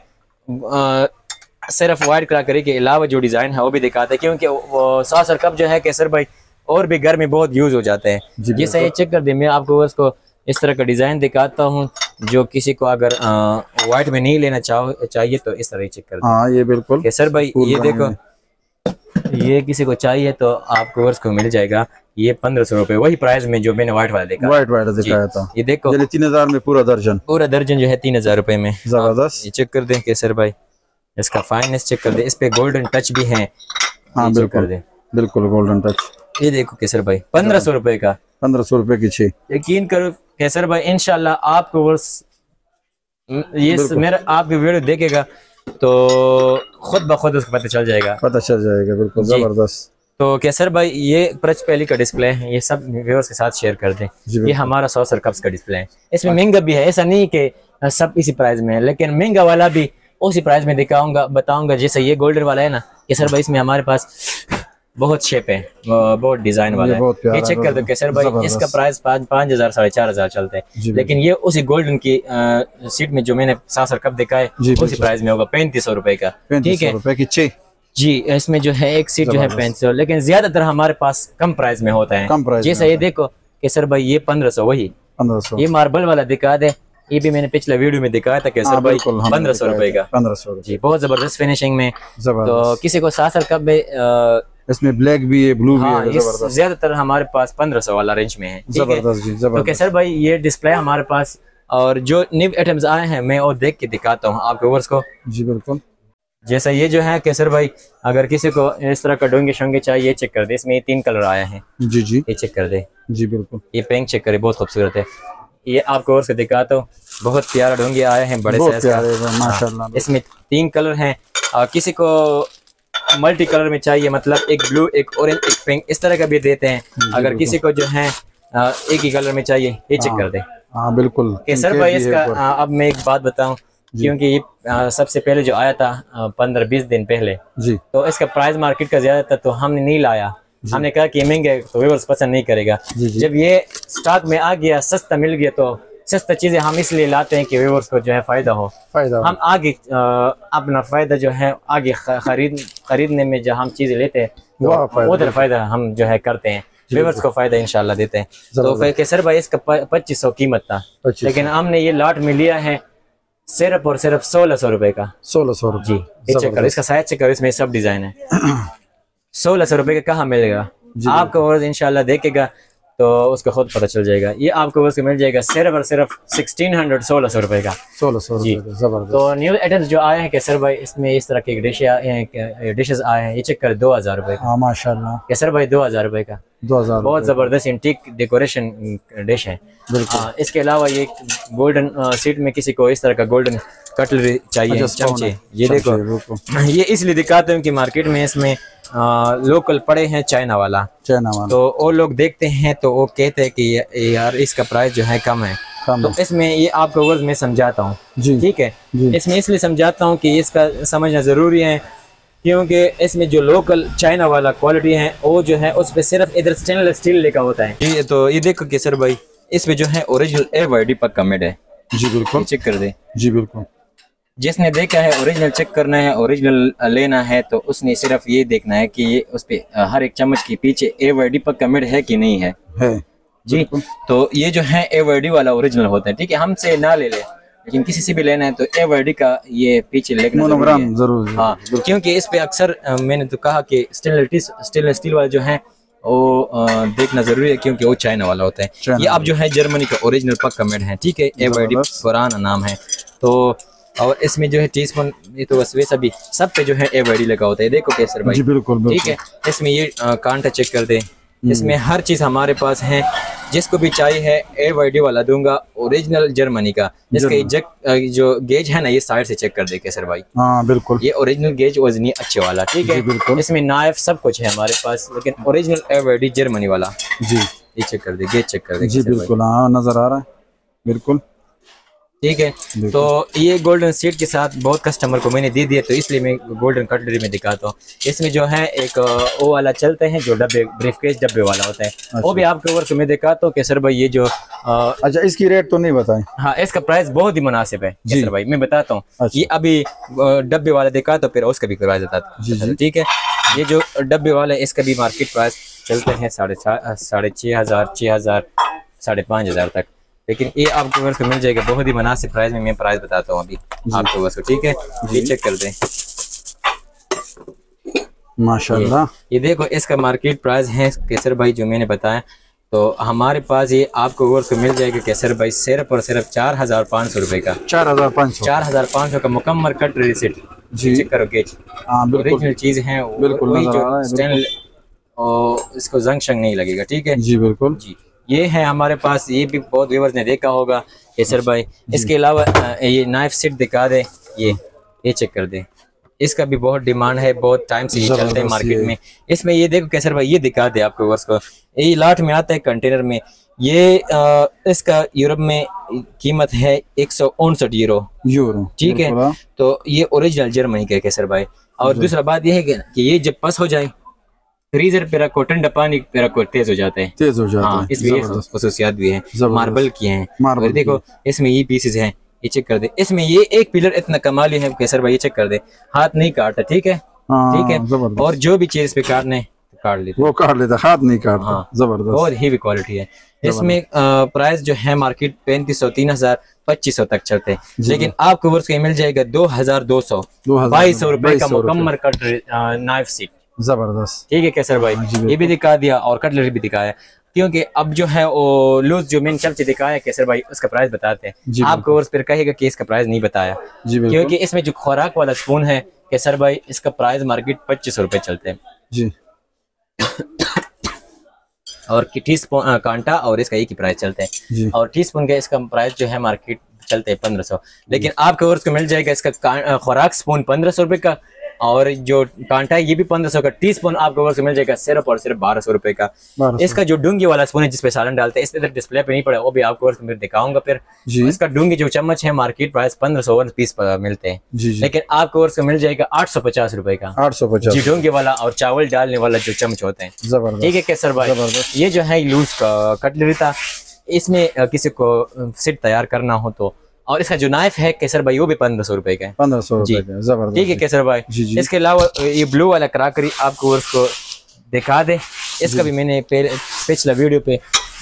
सिर्फ व्हाइट क्रॉकरी के अलावा जो डिजाइन है वो भी दिखाते हैं, क्योंकि वो सॉस और कप जो है केसर भाई और भी घर में बहुत यूज हो जाते हैं। जैसे ये चेक कर दे, मैं आपको उसको इस तरह का डिजाइन दिखाता हूँ, जो किसी को अगर व्हाइट में नहीं लेना चाहो चाहिए तो इस तरह चेक कर दे। हाँ ये बिल्कुल केसर भाई, ये देखो, ये किसी को चाहिए तो आपको वर्ष को मिल जाएगा ये पंद्रह सौ रुपए, वही प्राइस में जो मैंने व्हाइट वाला देखा, व्हाइट वाला दिखाया था। ये देखो तीन हजार में पूरा दर्जन, पूरा दर्जन जो है तीन हजार रुपए में, जबरदस्त। ये चेक कर दे केसर भाई, इसका फाइनेस चेक कर दे, इस पे गोल्डन टच भी है, हाँ बिल्कुल बिल्कुल गोल्डन टच। ये देखो केसर भाई, पंद्रह सौ रुपए का, पंद्रह सौ रुपए की छह, यकीन करो केसर भाई, इंशाल्लाह आपको वर्ष ये मेरा आपकी वीडियो देखेगा तो खुद ब खुद उसको पता चल जाएगा, पता चल जाएगा, बिल्कुल जबरदस्त। तो केसर भाई ये प्रच पहली का डिस्प्ले है, ये सब व्यूअर्स के साथ शेयर कर दें। ये हमारा सॉस और कप्स का डिस्प्ले है, इसमें महंगा भी है, ऐसा नहीं कि सब इसी प्राइस में है, लेकिन महंगा वाला भी उसी प्राइस में दिखाऊंगा बताऊंगा। जैसे ये गोल्डन वाला है ना केसर भाई, इसमें हमारे पास बहुत शेप है, बहुत डिजाइन वाला है, ये चेक कर दो केसर भाई, इसका प्राइस पाँच पाँच हजार साढ़े चार हजार चलते हैं, लेकिन ये उसी गोल्डन की सीट में जो मैंने सास और कप देखा है उसी प्राइस में होगा, पैंतीस सौ रुपए का, ठीक है जी। इसमें जो है एक सीट जो है पैंतीस सौ, लेकिन ज्यादातर हमारे पास कम प्राइस में होता है। जैसे ये देखो केसर भाई, ये पंद्रह सौ, वही पंद्रह सौ, ये मार्बल वाला दिखा दे, ये भी मैंने पिछले वीडियो में दिखाया था केसर भाई, पंद्रह सौ रुपए का, पंद्रह सौ जी, बहुत जबरदस्त फिनिशिंग में। तो किसी को सास और कप में इसमें ब्लैक भी है, ब्लू हाँ, भी है, ज्यादातर हमारे पास पंद्रह सौ वाला रेंज में है, जबरदस्त जी, जबरदस्त। तो केसर भाई ये डिस्प्ले हमारे पास, और जो न्यू आइटम्स आए हैं मैं और देख के दिखाता हूँ आपके व्यूअर्स को जी बिल्कुल। जैसा ये जो है केसर भाई, अगर किसी को इस तरह का डोंगे शोंगे चाहिए, चेक कर दे, इसमें ये तीन कलर आए हैं जी जी, ये चेक कर दे जी बिल्कुल। ये पिंक चेक करे, बहुत खूबसूरत है, ये आपको और से दिखाता हूँ, बहुत प्यारा डोंगे आए हैं, बड़े साइज का माशाल्लाह। इसमें तीन कलर हैं, किसी को मल्टी कलर में चाहिए, मतलब एक ब्लू, एक ऑरेंज, एक पिंक, इस तरह का भी देते हैं। अगर किसी को जो है एक ही कलर में चाहिए, ये चेक कर दे। हाँ बिल्कुल केसर भाई इसका आ, अब मैं एक बात बताऊं, क्योंकि ये आ, सबसे पहले जो आया था पंद्रह बीस दिन पहले जी, तो इसका प्राइस मार्केट का ज्यादा था, तो हमने नहीं लाया। हमने कहा कि महंगे तो व्यूअर्स पसंद नहीं करेगा। जी जी। जब ये स्टॉक में आ गया, सस्ता मिल गया, तो सस्ता चीजें हम इसलिए लाते हैं कि व्यूअर्स को जो है फायदा हो, फायदा हम आगे आ, अपना फायदा जो है आगे खरीद खरीदने में जो हम चीजें लेते हैं तो उधर फायदा हम जो है करते हैं, व्यूअर्स को फायदा इंशाल्लाह देते हैं। तो फिर केसर भाई इसका पच्चीस सौ कीमत था, लेकिन हमने ये लॉट में लिया है सिर्फ और सिर्फ सोलह सौ रुपए का। सोलह सौ रुपए जी, ये चेक करो, इसका साइज चेक करो, इसमें सब डिजाइन है। सोलह सौ रुपए का कहाँ मिलेगा आपको, और इंशाल्लाह देखेगा तो उसको खुद पता चल जाएगा। ये आपको उसको मिल जाएगा सिर्फ और सिर्फ सिक्सटीन हंड्रेड सोलह सौ रुपए का। सोलह सौ जी, जबरदस्त। तो न्यू आइटम्स जो आए हैं केसर भाई, इसमें इस तरह के डिश डिशेस आए हैं, ये चेक कर दो हजार रुपए का। माशाल्लाह केसर भाई दो हजार रुपए का, दो हजार बहुत जबरदस्त एंटीक डेकोरेशन डिश है। आ, इसके अलावा ये गोल्डन सीट में किसी को इस तरह का गोल्डन कटलरी चाहिए, चमचे, ये देखो, ये इसलिए दिखाते हैं कि मार्केट में इसमें आ, लोकल पड़े हैं चाइना वाला, चाइना वाला, तो वो लोग देखते हैं तो वो कहते हैं कि यार इसका प्राइस जो है कम है, तो इसमें ये आपको वर्ड में समझाता हूँ, ठीक है। इसमें इसलिए समझाता हूँ कि इसका समझना जरूरी है, क्योंकि इसमें जो लोकल चाइना वाला क्वालिटी है वो जो है उस पर सिर्फ इधर स्टेनलेस स्टील लिखा होता है। जी, तो ये देखो केसर भाई, इसमें जो है ओरिजिनल ए वाई डी पक्का मेड है। जी बिल्कुल, चेक कर दे। जी बिल्कुल, जिसने देखा है ओरिजिनल चेक करना है, ओरिजिनल लेना है, तो उसने सिर्फ ये देखना है कि ये उस पे हर एक चम्मच के पीछे ए वाई डी पक्का मेड है कि नहीं है, है। जी, तो ये जो है ए वाई डी वाला ओरिजिनल होता है, ठीक है। हमसे ना ले ले, लेकिन किसी से भी लेना है तो ए वाई डी का ये पीछे लिखना मोनोग्राम जरूर, हाँ, क्योंकि इस पे अक्सर मैंने तो कहा कि स्टेनलेस स्टेनलेस स्टील वाला जो है वो देखना जरूरी है, क्योंकि वो चाइना वाला होता है। ये अब जो है जर्मनी का ओरिजिनल पक्का मेड है, ठीक है। ए वाई डी पुराना नाम है, तो और इसमें जो है टी स्पून, ये तो बस वैसा भी सब पे जो है ए वाई डी लगा होता है। देखो केसर भाई, बिल्कुल, ठीक है। इसमें ये कांटा चेक कर दे, इसमें हर चीज हमारे पास है। जिसको भी चाहिए है ए वाई डी वाला दूंगा, ओरिजिनल जर्मनी का। इसका जग जो गेज है ना, ये साइड से चेक कर दे केसर भाई। हाँ बिल्कुल, ये ओरिजिनल गेज वजनी अच्छे वाला, ठीक है। इसमें नाइफ सब कुछ है हमारे पास, लेकिन original A Y D Germany वाला। जी, ये चेक कर दे, गेज चेक कर दे। जी बिल्कुल, हाँ नजर आ रहा है, बिल्कुल, ठीक है। तो ये गोल्डन सीट के साथ बहुत कस्टमर को मैंने दे दिया, तो इसलिए मैं गोल्डन कटलरी में दिखाता हूँ। इसमें जो है एक वो वाला चलते हैं जो डब्बे, ब्रीफकेस डब्बे वाला होता है। अच्छा। वो भी आपके ऊपर में दिखाता हूँ केसर भाई। ये जो आ, अच्छा, इसकी रेट तो नहीं बताएं। हाँ, इसका प्राइस बहुत ही मुनासिब है केसर भाई, मैं बताता हूँ। अच्छा। ये अभी डब्बे वाला दिखा, तो फिर उसका भी प्राइस बताता हूँ, ठीक है। ये जो डब्बे वाला है, इसका भी मार्केट प्राइस चलते हैं साढ़े साढ़े छः हजार छः हजार साढ़े पाँच हजार तक, लेकिन ये आपको वर्ष को मिल जाएगा बहुत ही मुनासिब प्राइस में। मैं प्राइस बताता हूँ अभी आपको वर्ष को, ठीक है। ये चेक कर दें, माशाल्लाह। ये, ये देखो, इसका मार्केट प्राइस है केसर भाई जो मैंने बताया, तो हमारे पास ये आपको वर्ष को मिल जाएगा केसर भाई सिर्फ और सिर्फ चार हजार पाँच सौ रुपए का। चार हजार पाँच सौ चार हजार पाँच सौ का मुकम्मल कट रिसिट। जी, चेक करो गेज, ओरिजिनल चीज है, बिल्कुल, और इसको जंग शंग नहीं लगेगा, ठीक है। जी बिल्कुल, जी। ये है हमारे पास, ये भी बहुत व्यूअर्स ने देखा होगा केसर भाई। इसके अलावा ये नाइफ सेट दिखा दे, ये ये चेक कर दे, इसका भी बहुत डिमांड है, बहुत टाइम से ये चलते हैं मार्केट में। इसमें ये देखो केसर भाई, ये दिखा दे आपको व्यूअर्स को, ये लाट में आता है कंटेनर में। ये आ, इसका यूरोप में कीमत है एक सौ उनसठ यूरो यूरो ठीक है। तो ये ओरिजिनल जर्मनी का केसर भाई। और दूसरा बात ये है कि ये जब पस हो जाए, फ्रीजर पे रखो, ठंडा पानी पे रखो, तेज हो जाता है, तेज हो जाता हाँ, है। इसमें खसूसियात भी है, मार्बल की हैं। और देखो इसमें ये पीसेस हैं, ये चेक कर दे। इसमें ये एक पिलर इतना कमाली है केसर भाई, ये चेक कर दे, हाथ नहीं काटता, ठीक है, ठीक है। और जो भी चीज पे काटने काट लेते, वो काट लेता, हाथ नहीं काटता। हाँ, जबरदस्त, बहुत हेवी क्वालिटी है। इसमें प्राइस जो है मार्केट पैंतीस सौ तीन हजार पच्चीस सौ तक चलते हैं, लेकिन आपको वर्ष मिल जाएगा दो हजार दो सौ बाईस सौ रुपए का मुकम्मल कट नाइफ सीट। जबरदस्त, ठीक है केसर भाई, ये भी दिखा दिया और कटलरी भी दिखाया, क्योंकि अब जो है वो लूज जो मैंने चमचे दिखाया केसर भाई, उसका प्राइस बताते हैं आपको, और फिर कहेगा कि इसका प्राइस नहीं बताया, क्योंकि इसमें जो खुराक वाला स्पून है केसर भाई, इसका प्राइस मार्केट पच्चीस सौ रुपए चलते हैं जी। और टी स्पून कांटा और इसका एक ही प्राइस चलते हैं, और टी स्पून का इसका प्राइस जो है मार्केट चलते हैं पंद्रह सौ, लेकिन आपको और उसको मिल जाएगा इसका खुराक स्पून पंद्रह सौ रुपए का, और जो कांटा है ये भी पंद्रह सौ का। टी स्पून आपको वर्क मिल जाएगा सिर्फ और सिर्फ बारह सौ रुपए का। इसका जो डूंगी वाला स्पून है जिसपे सालन डालते हैं, इस इधर डिस्प्ले पे नहीं पड़ा, वो भी आपको वर्क में दिखाऊंगा फिर। इसका डूंगी जो चम्मच है मार्केट प्राइस पंद्रह सौ वन पीस मिलते हैं, लेकिन आपको वर्क मिल जाएगा आठ सौ पचास रुपए का। आठ सौ पचास जी डूंगी वाला और चावल डालने वाला जो चम्मच होते हैं। ठीक है कैसर भाई, ये जो है लूज कटलरी था, इसमें किसी को सेट तैयार करना हो तो। और इसका जो नाइफ है कैसर भाई वो भी पंद्रह सौ रुपए का है। पंद्रह सौ रुपए का, जबरदस्त। ठीक है कैसर भाई। जी जी। इसके अलावा ये ब्लू वाला कराकरी आपको उसको दिखा दे, इसका भी मैंने पिछला वीडियो पे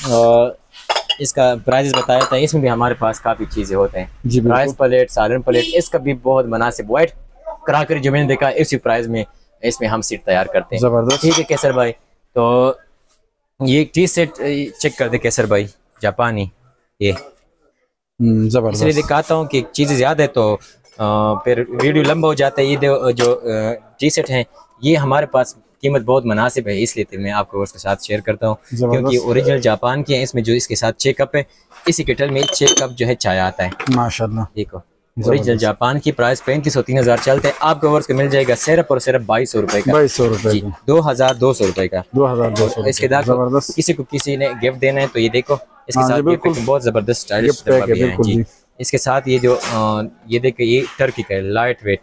इसका प्राइस बताया था। इसमें भी हमारे पास काफी चीजें होते हैं, राइस प्लेट, सालन प्लेट, इसका भी बहुत मुनासिब व्हाइट कराकरी जो मैंने देखा इसी प्राइस में इसमें हम सीट तैयार करते हैं। जबरदस्त। ठीक है कैसर भाई, तो ये टी सेट चेक कर दे कैसर भाई, जापानी, ये जबरदस्त। इसलिए दिखाता हूँ कि चीज़ें ज़्यादा है तो आ, फिर वीडियो लंबा हो जाता है। ये जो टी सेट हैं ये हमारे पास कीमत बहुत मुनासिब है, इसलिए मैं आपको उसके साथ शेयर करता हूँ, क्योंकि ओरिजिनल जापान के हैं। इसमें जो इसके साथ छः कप है, इसी केटल में छः कप जो है चाय आता है माशाल्लाह। देखो ओरिजिनल जापान की प्राइस पैंतीस सौ तीन हजार चलते हैं, आपको वर्ष मिल जाएगा सिर्फ और सिर्फ बाईस सौ रुपए का। बाईस सौ रुपए दो हजार दो सौ रुपए का। दो हजार दो सौ। इसके बाद किसी को किसी ने गिफ्ट देना है तो ये देखो इसके साथ बहुत जबरदस्त स्टाइलिश डब्बा भी है जी। इसके साथ ये जो आ, ये देखो ये टर्की का लाइट वेट,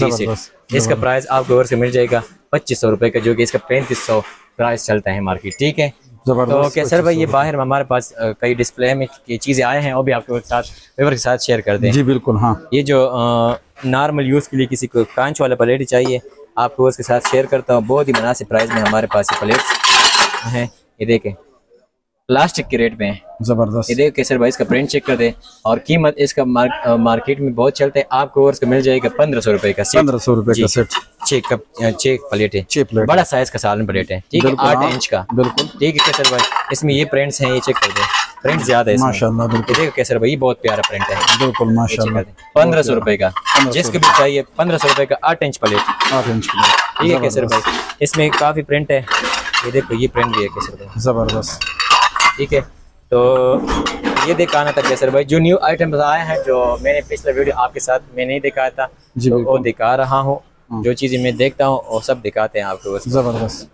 इसका प्राइस आपको वर्ष मिल जाएगा पच्चीस सौ रुपए का, जो कि इसका पैंतीस सौ प्राइस चलता है मार्केट। ठीक है, तो कैसर भाई ये बाहर हमारे पास कई डिस्प्ले में चीजें आए हैं, वो भी आपको साथ व्यूअर के साथ शेयर कर दें। जी बिल्कुल। हाँ, ये जो नॉर्मल यूज के लिए किसी को कांच वाला प्लेट चाहिए, आपको उसके साथ शेयर करता हूँ। बहुत ही मुनासिब प्राइस में हमारे पास ये प्लेट्स हैं। ये देखें प्लास्टिक के रेट में है, जबरदस्त। ये देखो कैसर भाई इसका प्रिंट चेक कर दे, और कीमत इसका मार्क, मार्केट में बहुत चलता है। आपको उसका मिल जाएगा पंद्रह सौ रुपए का सेट। पंद्रह सौ रुपए का सेट। छह कप छह प्लेट है, प्लेट बड़ा साइज का सालन प्लेट है। ठीक है, आठ इंच का। बिल्कुल ठीक है कैसर भाई, इसमें ये प्रिंट्स हैं, ये चेक कर दे, प्रिंट ज्यादा है माशाल्लाह। देखो कैसर भाई बहुत प्यारा प्रिंट है, बिल्कुल माशाल्लाह। पंद्रह सौ रुपए का, जिसको भी चाहिए पंद्रह सौ रुपए का आठ इंच प्लेट। आठ इंच प्लेट। ठीक है कैसर भाई, इसमें काफी प्रिंट है, ये देखो ये प्रिंट भी है कैसर भाई, जबरदस्त। ठीक है, तो ये दिखाना था कैसर भाई, जो न्यू आइटम आए हैं जो मैंने पिछले वीडियो आपके साथ मैं नहीं दिखाया था, तो वो दिखा रहा हूँ। जो चीजें मैं देखता हूँ वो सब दिखाते हैं आपको। जबरदस्त।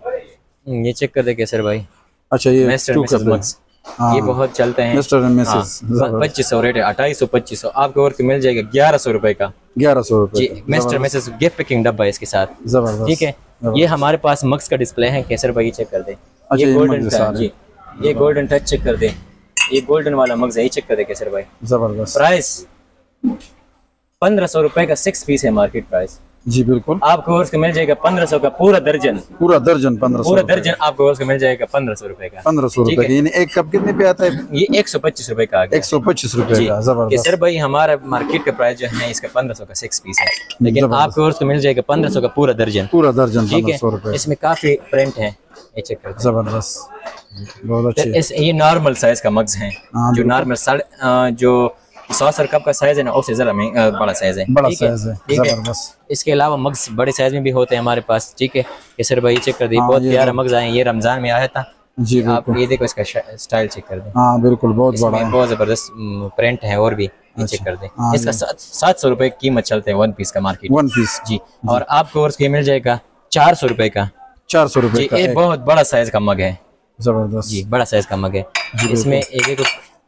ये चेक कर दे कैसर भाई। अच्छा, ये मिस्टर मिसेस मग्स, ये बहुत चलते हैं। मिस्टर मिसेस पच्चीस सौ रेट है, अट्ठाईस सौ पच्चीस सौ आपको और मिल जाएगा ग्यारह सौ रुपए का। ग्यारह सौ रुपए जी, मिस्टर मिसेस गिफ्ट पैकिंग डब्बा है इसके साथ। जबरदस्त। ठीक है, ये हमारे पास मग्स का डिस्प्ले है कैसर भाई, चेक कर दे। ये गोल्डन जी, ये गोल्डन टच चेक कर दे, ये गोल्डन वाला मग्स है, ये चेक कर दे कैसर भाई। जबरदस्त। प्राइस पंद्रह सौ रुपए का सिक्स पीस है मार्केट प्राइस। जी बिल्कुल, आपको उसका मिल जाएगा पंद्रह सौ का पूरा दर्जन। पूरा दर्जन पंद्रह सौ। पूरा दर्जन आपको उसका मिल जाएगा पंद्रह सौ रुपए का। पंद्रह सौ रुपए का। एक कप कितने पे आता है? ये एक सौ पच्चीस रुपए का आ गया। एक सौ पच्चीस रुपए का। जबरदस्त। सर भाई हमारा मार्केट का प्राइस जो है इसका पंद्रह सौ का सिक्स पीस है, लेकिन आपको उसका मिल जाएगा पंद्रह सौ का पूरा दर्जन। पूरा दर्जन। ठीक है, इसमें काफी प्रिंट है, ये चेक कर। जबरदस्त, बहुत अच्छे। ये नॉर्मल साइज का मग्स है, जो नॉर्मल साढ़े जो सौ सर कप का साइज है ना, उससे जरा में बड़ा साइज है। बड़ा साइज है, जबरदस्त। इसके अलावा मग्स बड़े साइज में भी होते हैं हमारे पास। ठीक है, केसर भाई चेक कर दी, बहुत प्यारा मग्स आए, ये रमजान में आया था जी। आप ये देखो इसका स्टाइल चेक कर दें। हाँ बिल्कुल, बहुत बड़ा है, बहुत जबरदस्त प्रिंट है। और भी ये चेक कर दें, इसका सात सौ रुपए कीमत चलते हैं वन पीस का मार्केट। वन पीस जी, और आपको और मिल जाएगा चार सौ रुपए का। चार सौ रुपए का। एक बहुत बड़ा साइज का मग है, जबरदस्त जी, बड़ा साइज का मग है। इसमें एक एक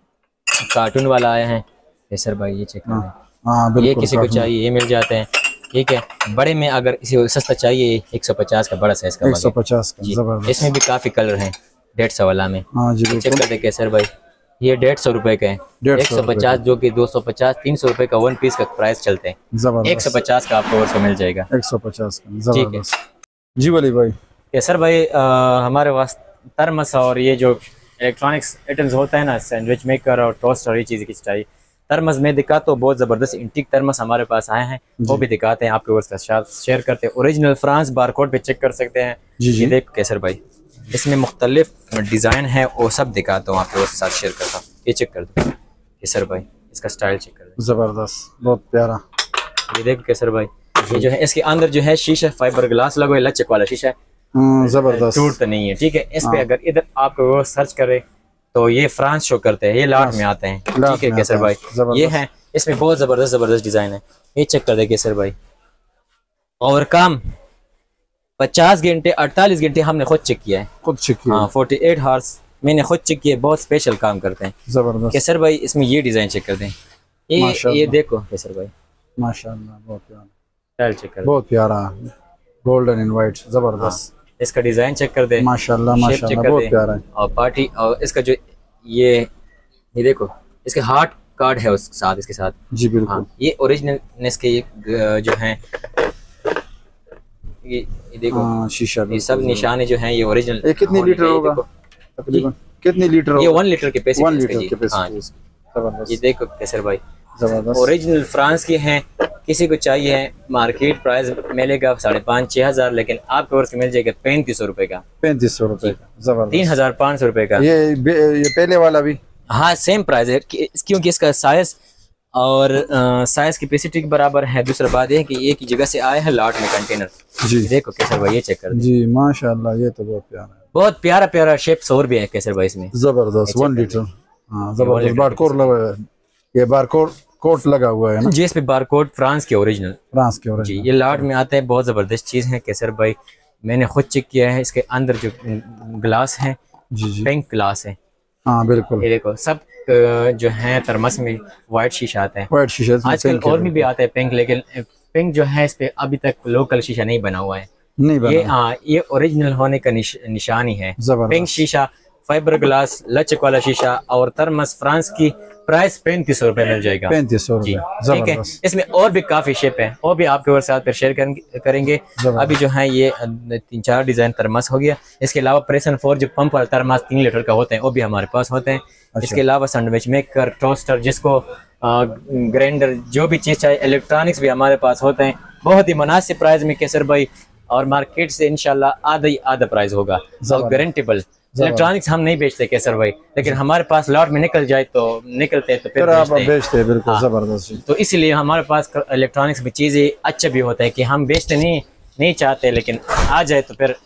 कार्टून वाला आया है सर भाई, ये चेक करें। ये किसी को चाहिए ये मिल जाते हैं। ठीक है, बड़े में अगर किसी को सस्ता चाहिए एक सौ पचास का बड़ा साइज का एक सौ पचास का। जबरदस्त। इसमें भी काफी कलर हैं, डेढ़ सौ वाला में। हाँ जी, चेक कर दे सर भाई, ये डेढ़ सौ रुपए का है। एक सौ पचास जो कि दो सौ पचास तीन सौ रुपए का वन पीस का प्राइस चलते हैं। जबरदस्त। एक सौ पचास का आपको और मिल जाएगा। एक सौ पचास का। ठीक है जी वली भाई। सर भाई हमारे पास थर्मस और ये जो इलेक्ट्रॉनिक्स आइटम्स होता है ना, सैंडविच मेकर और टोस्टर, ये चीज़ की चाहिए। थर्मस में दिखाता हूँ, बहुत ज़बरदस्त इंटिक थर्मस हमारे पास आए हैं, वो भी दिखाते हैं आपके उसका साथ शेयर करते हैं। ओरिजिनल फ्रांस बारकोड पे चेक कर सकते हैं। ये देख कैसर भाई, इसमें मुख्तलिफ डिज़ाइन है, वो सब दिखाता हूँ आपके उसके साथ शेयर करता हूँ। ये चेक कर दो कैसर भाई, इसका स्टाइल चेक कर दो, ज़बरदस्त, बहुत प्यारा। ये देख कैसर भाई, ये जो है इसके अंदर जो है शीशा फाइबर ग्लास लगा है, लचक वाला शीशा है, जबरदस्त, टूटता नहीं है। ठीक है, इस पे अगर इधर आपको वो सर्च करे तो ये फ्रांस शो करते हैं, ये लाट में आते हैं। ठीक है कैसर भाई, ये है, इसमें बहुत जबरदस्त जबरदस्त डिजाइन है। ये चेक कर दे कैसर भाई, और काम पचास घंटे अड़तालीस घंटे हमने खुद चेक किया है, खुद चेक किया। हाँ फोर्टी एट हार्स मैंने खुद चेक किया। बहुत स्पेशल काम करते हैं। जबरदस्त। केसर भाई इसमें ये डिजाइन चेक कर दें, ये ये देखो केसर भाई माशाल्लाह बहुत प्यारा, स्टाइल चेक कर, बहुत प्यारा गोल्डन एंड व्हाइट जबरदस्त। हाँ, इसका डिजाइन चेक कर दे माशाल्लाह माशाल्लाह बहुत प्यारा है। और पार्टी और इसका जो ये ये देखो इसके हार्ट कार्ड है उस साथ, इसके साथ जी बिल्कुल। हाँ, ये ओरिजिनलनेस के ये जो हैं ये, ये देखो हाँ, शीशा ये सब निशाने जो हैं ये ओरिजिनल। ये कितनी लीटर होगा तकरीबन, कितनी लीटर होगा? ये वन लीटर के पैसे, वन लीटर के पैसे। जबरदस्त। ये देखो केसर भाई जबरदस्त ओरिजिनल फ्रांस के हैं। किसी को चाहिए है मार्केट प्राइस मिलेगा साढ़े पाँच छः हजार, लेकिन आपको वर्ष मिल जाएगा पैंतीस सौ रुपए का। पैंतीस सौ रुपए का जबरदस्त। तीन हजार पाँच सौ रुपए का। ये ये पहले वाला भी हाँ सेम प्राइस है क्योंकि इसका साइज और साइज कैपेसिटी के बराबर है। दूसरा बात यह है कि एक ही जगह से आया है लॉट में कंटेनर। जी देखो केसर भाई ये चेक कर जी माशाल्लाह, ये तो बहुत प्यारा है, बहुत प्यारा प्यारा शेप्स और भी है केसर भाई इसमें। जबरदस्त वन लीटर। हाँ जबरदस्त बारकोड लगा है, ये बारकोड कोड लगा हुआ है ना जी, इस पे बारकोड फ्रांस के ओरिजिनल, फ्रांस के ओरिजिनल जी। ये लॉट में आता है, बहुत जबरदस्त चीज है केसर भाई। मैंने खुद चेक किया है, इसके अंदर जो ग्लास है जी जी पिंक ग्लास है। हाँ बिल्कुल। ये देखो सब जो है थर्मस में व्हाइट शीशा आता है, व्हाइट शीशा आजकल और में भी आता है पिंक, लेकिन पिंक जो है इस पे अभी तक लोकल शीशा नहीं बना हुआ है। नहीं बना। ये हाँ ये ओरिजिनल होने का निश, निशानी है। पिंक शीशा, फाइबर ग्लास, लचक वाला शीशा और थर्मस। फ्रांस की प्राइस पैंतीस सौ रुपए मिल जाएगा। पैंतीस सौ रुपए ठीक है। इसमें और भी काफी शेप है, और भी आपके साथ फिर शेयर करेंगे। अभी जो है ये तीन चार डिजाइन थर्मस हो गया। इसके अलावा प्रेशन फोर जो पंप वाला थर्मस तीन लीटर का होते हैं वो भी हमारे पास होते हैं। अच्छा। इसके अलावा सैंडविच मेकर, टोस्टर, जिसको ग्राइंडर, जो भी चीज चाहे, इलेक्ट्रॉनिक्स भी हमारे पास होते हैं बहुत ही मुनासिब प्राइस में केसर भाई। और मार्केट से इंशाल्लाह आधा ही आधा प्राइस होगा, गारंटेबल। इलेक्ट्रॉनिक्स हम नहीं बेचते केसर भाई, लेकिन हमारे पास लॉट में निकल जाए तो निकलते हैं तो फिर आप बेचते हैं। बिल्कुल जबरदस्त। तो इसीलिए हमारे पास इलेक्ट्रॉनिक्स में चीजें अच्छा भी होता है कि हम बेचते नहीं नहीं चाहते, लेकिन आ जाए तो फिर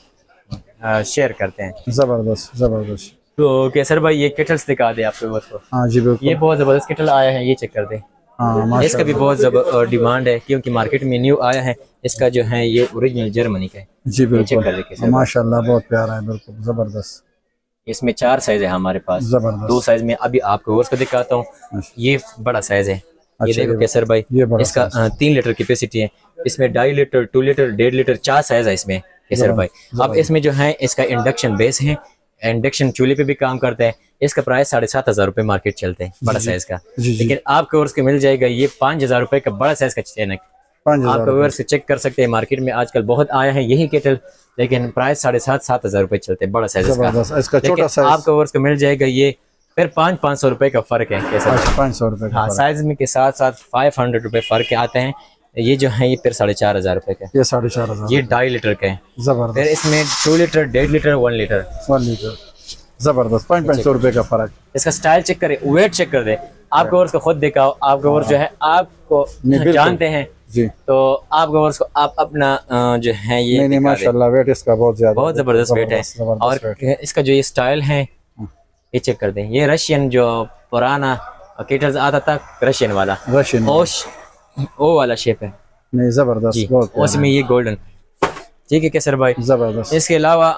शेयर करते हैं। जबरदस्त जबरदस्त। तो केसर भाई ये केटल्स दिखा दे आपको को। हाँ जी बिल्कुल। ये बहुत जबरदस्त केटल आया है, ये चेक कर दे। हाँ, इसका भी बहुत डिमांड है क्योंकि मार्केट में न्यू आया है। इसका जो है ये ओरिजिनल जर्मनी का है जी बिल्कुल। माशाल्लाह बहुत प्यारा है, बिल्कुल जबरदस्त। इसमें चार साइज है हमारे पास, दो साइज में अभी आपको और दिखाता हूँ। ये बड़ा साइज है। ये देखो केसर भाई इसका तीन लीटर कैपेसिटी है। इसमें ढाई लीटर, टू लीटर, डेढ़ लीटर, चार साइज है इसमें केसर भाई। अब इसमें जो है इसका इंडक्शन बेस है, इंडक्शन चूल्हे पे भी काम करता है। इसका प्राइस साढ़े सात हजार रुपए मार्केट चलते हैं बड़ा साइज का, लेकिन आपको और मिल जाएगा ये पाँच हजार रुपए का बड़ा साइज का चैनक। आपको व्यूअर्स से चेक कर सकते हैं, मार्केट में आजकल बहुत आया है यही केटल, लेकिन प्राइस साढ़े सात सात हजार रुपए चलते हैं बड़ा साइज का। इसका छोटा साइज आपको व्यूअर्स को मिल जाएगा ये फिर पाँच पाँच सौ रुपए का फर्क है कैसे, पाँच सौ रुपए हाँ साइज में के साथ साथ फाइव हंड्रेड रुपए फर्क आते हैं। ये जो है ये फिर साढ़े चार हजार रुपए का, ये साढ़े चार हजार, ये ढाई लीटर का है। जबरदस्त। फिर इसमें टू लीटर, डेढ़ litre, one litre one litre जबरदस्त। पाँच पाँच सौ रुपए का फर्क। इसका स्टाइल चेक करे, वेट चेक कर दे। आपको वर्ष को खुद दिखाओ, आपको वर्ष जो है आपको जानते हैं जी, तो आपको वर्ष को आप अपना जो है ये नहीं, नहीं, माशाल्लाह वेट इसका बहुत ज्यादा, बहुत जबरदस्त वेट है। और इसका जो ये स्टाइल है ये चेक कर दें। ये रशियन जो पुराना केटल्स आता था, रशियन वाला, रशियन ओश ओ वाला शेप है, नहीं जबरदस्त। उसमें ये गोल्डन, ठीक है केसर भाई, जबरदस्त। इसके अलावा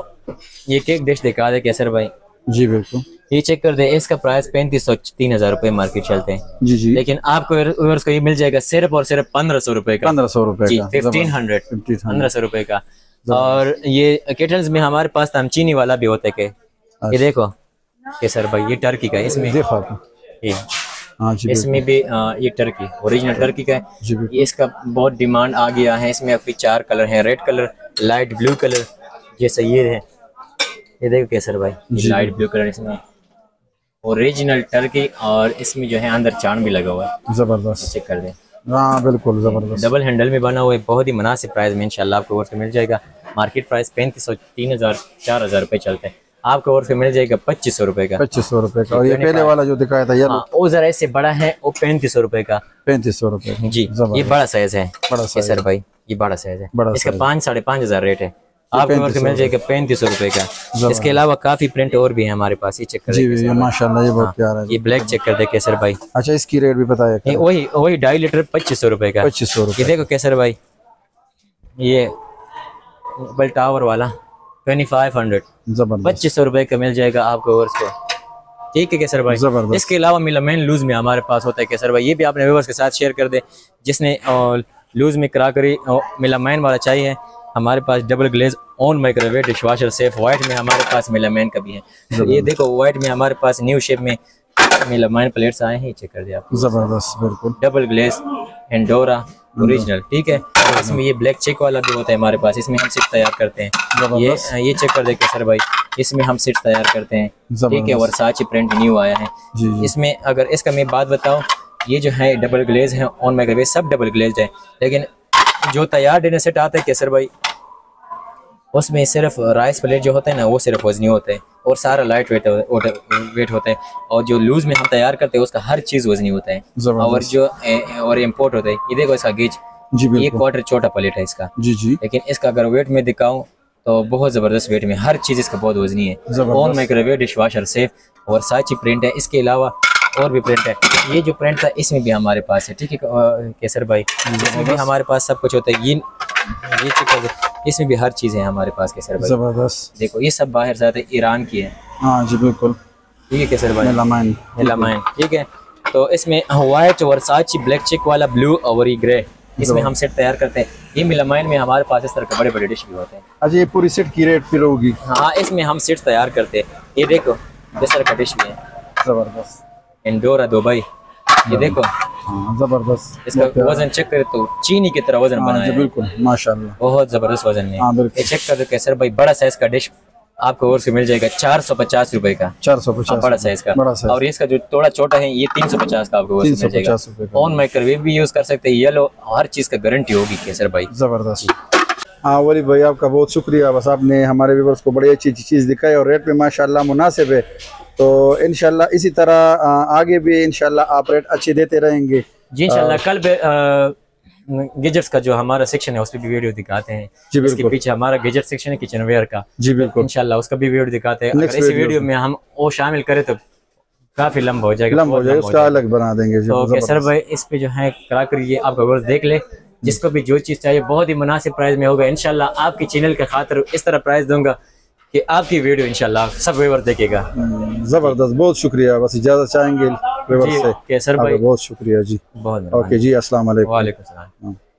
ये केक डिश दिखा दे केसर भाई। जी बिल्कुल, ये चेक कर दे। इसका प्राइस पैंतीस सौ तीन हजार रुपए मार्केट चलते हैं जी जी, लेकिन आपको व्यूअर्स को ये मिल जाएगा सिर्फ और सिर्फ पंद्रह सौ रुपए का, पंद्रह सौ रुपए का, फिफ्टीन हंड्रेड पंद्रह सौ रुपए का। और ये केटल्स में हमारे पास चीनी वाला भी होता है के, ये देखो केसर भाई ये टर्की का है, इसमें देखो ये हाँ जी, इसमें भी आ, ये टर्की ओरिजिनल टर्की का है। ये इसका बहुत डिमांड आ गया है। इसमें अभी चार कलर हैं, red colour, light blue colour, जैसे ये है, ये देखो केसर भाई लाइट ब्लू कलर, इसमें ओरिजिनल टर्की, और इसमें जो है अंदर चांद भी लगा हुआ है, जबरदस्त। चेक कर दें, हाँ बिल्कुल जबरदस्त। डबल हैंडल में बना हुआ है, बहुत ही मुनासिब प्राइस में इंशाल्लाह आपको और से मिल जाएगा। मार्केट प्राइस पैंतीस सौ तीन हजार चार हजार रुपए चलते हैं, आपको और से मिल जाएगा पच्चीस सौ रुपए का, पच्चीस सौ रुपए का। और ये पहले वाला जो दिखाया था यार, वो जरा इससे बड़ा है, वो पैंतीस सौ रुपए का, पैंतीस सौ रुपए जी। ये बड़ा साइज है, बड़ा साइज भाई, ये बड़ा साइज है, इसका पाँच साढ़े पाँच हजार रेट है, आपको और से मिल जाएगा पैंतीस सौ रुपए का। इसके अलावा काफी प्रिंट और भी है हमारे पास, ये चेक कर जी, माशाल्लाह ये बहुत प्यारा है। ये ब्लैक चेक कर दे केसर भाई। अच्छा, इसकी रेट भी बताया, वही वही ढाई लीटर पच्चीस सौ रुपए का, पच्चीस सौ रुपए। ये देखो केसर भाई, ये बल टावर वाला ट्वेंटी फाइव हंड्रेड पच्चीस सौ रुपए का मिल जाएगा आपको वर्ष को। ठीक है केसर भाई। इसके अलावा मिलामाइन लूज में हमारे पास होता है केसर भाई, ये भी आपने व्यूअर्स के साथ शेयर कर दे। जिसने लूज में क्राकरी मिलामाइन वाला चाहिए, हमारे पास double glaze on microwave dishwasher safe white में हमारे पास मिलामाइन का भी है। ये देखो वाइट में हमारे पास न्यू शेप में मिलामाइन प्लेट्स आए हैं, चेक कर दिया आपको। जबरदस्त, बिल्कुल डबल ग्लेज एंडोरा ओरिजिनल। ठीक है, इसमें ये ब्लैक चेक वाला भी होता है हमारे पास, इसमें हम सिर्फ तैयार करते हैं। ये ये चेक कर दे केसर भाई, इसमें हम सिर्फ तैयार करते हैं। ठीक है, वर्साची प्रिंट न्यू आया है जी जी। इसमें अगर इसका मैं बात बताऊं, ये जो है डबल ग्लेज है ऑन माइक्रोवेव, सब डबल ग्लेज है। लेकिन जो तैयार डिनर सेट आता है केसर भाई, उसमें सिर्फ राइस प्लेट जो होता है ना, वो सिर्फ वजनी होता है और सारा लाइट वेट वेट होता है। और जो लूज में हम तैयार करते हैं उसका हर चीज़ वजनी होता है। और जो ए, और इम्पोर्ट होता है, ये देखो इसका गेज जी, एक क्वार्टर छोटा प्लेट है इसका जी जी। लेकिन इसका अगर वेट में दिखाऊं तो बहुत ज़बरदस्त वेट में, हर चीज़ इसका बहुत वजनी है। ऑन माइक्रोवेव डिशवाशर सेफ और साची प्रिंट है। इसके अलावा और भी प्रिंट है, ये जो प्रिंट था इसमें भी हमारे पास है। ठीक है केसर भाई, इसमें भी हमारे पास सब कुछ होता है। ये ये चीज़ इसमें भी हर चीज़ है हमारे पास केसर भाई। जबरदस्त, देखो ये सब बाहर से आते ईरान की है। हाँ जी बिल्कुल। ठीक है केसर भाई, मिलामाइन मिलामाइन। ठीक है, तो इसमें वाइट वर्साची ब्लैक चेक वाला ब्लू और ये ग्रे, इसमें हम सेट तैयार करते हैं। ये मिलामाइन में हमारे पास इस तरह के बड़े बड़े डिश भी होते हैं। अच्छा, ये पूरी सेट की रेट फिर होगी? हाँ, इसमें हम सेट तैयार करते हैं। ये देखो इस तरह का डिश भी है। जबरदस्त, एंडोरा दुबई, ये देखो हाँ, जबरदस्त। इसका वजन चेक करे तो चीनी की तरह वजन बना है। बिल्कुल माशाल्लाह, बहुत जबरदस्त वजन है। हाँ, ये चेक कर दो केसर भाई, बड़ा साइज का डिश आपको और से मिल जाएगा चार सौ पचास रुपए का। चार सौ पचास बड़ा साइज का। बड़ा साइज। और इसका जो थोड़ा छोटा है ये तीन सौ पचास का आपको मिल जाएगा। ऑन माइक्रोवेव भी यूज कर सकते हैं, येलो हर चीज का गारंटी होगी केसर भाई। जबरदस्त। हाँ वली भाई, आपका बहुत शुक्रिया। बस आपने हमारे व्यूअर्स को बड़ी अच्छी चीज़ दिखाई और रेट में माशाल्लाह मुनासिब है। तो इंशाल्लाह इसी तरह आगे भी इंशाल्लाह आप रेट अच्छे देते रहेंगे जी इंशाल्लाह। कल गैजेट्स का जो हमारा सेक्शन है उस पर भी वीडियो दिखाते हैं जी। इसके पीछे हमारा गैजेट सेक्शन है किचन वेयर का जी बिल्कुल। इंशाल्लाह उसका भी वीडियो दिखाते हैं। अगर इस वीडियो में हम वो शामिल करें तो काफी लंबा हो जाएगा, लंबा हो जाएगा, उसका अलग बना देंगे। तो केसर भाई इस पे जो है क्रॉकरी ये आपका व्यूअर्स देख ले, जिसको भी जो चीज चाहिए बहुत ही मुनासिब प्राइस में होगा। इंशाल्लाह आपकी चैनल के खातिर इस तरह प्राइस दूंगा कि आपकी वीडियो इंशाल्लाह सब व्यूअर देखेगा। जबरदस्त, बहुत शुक्रिया। बस इजाजत चाहेंगे व्यूअर से। केसर भाई बहुत शुक्रिया जी। बहुत ओके जी, अस्सलाम वालेकुम। वालेकुम सलाम।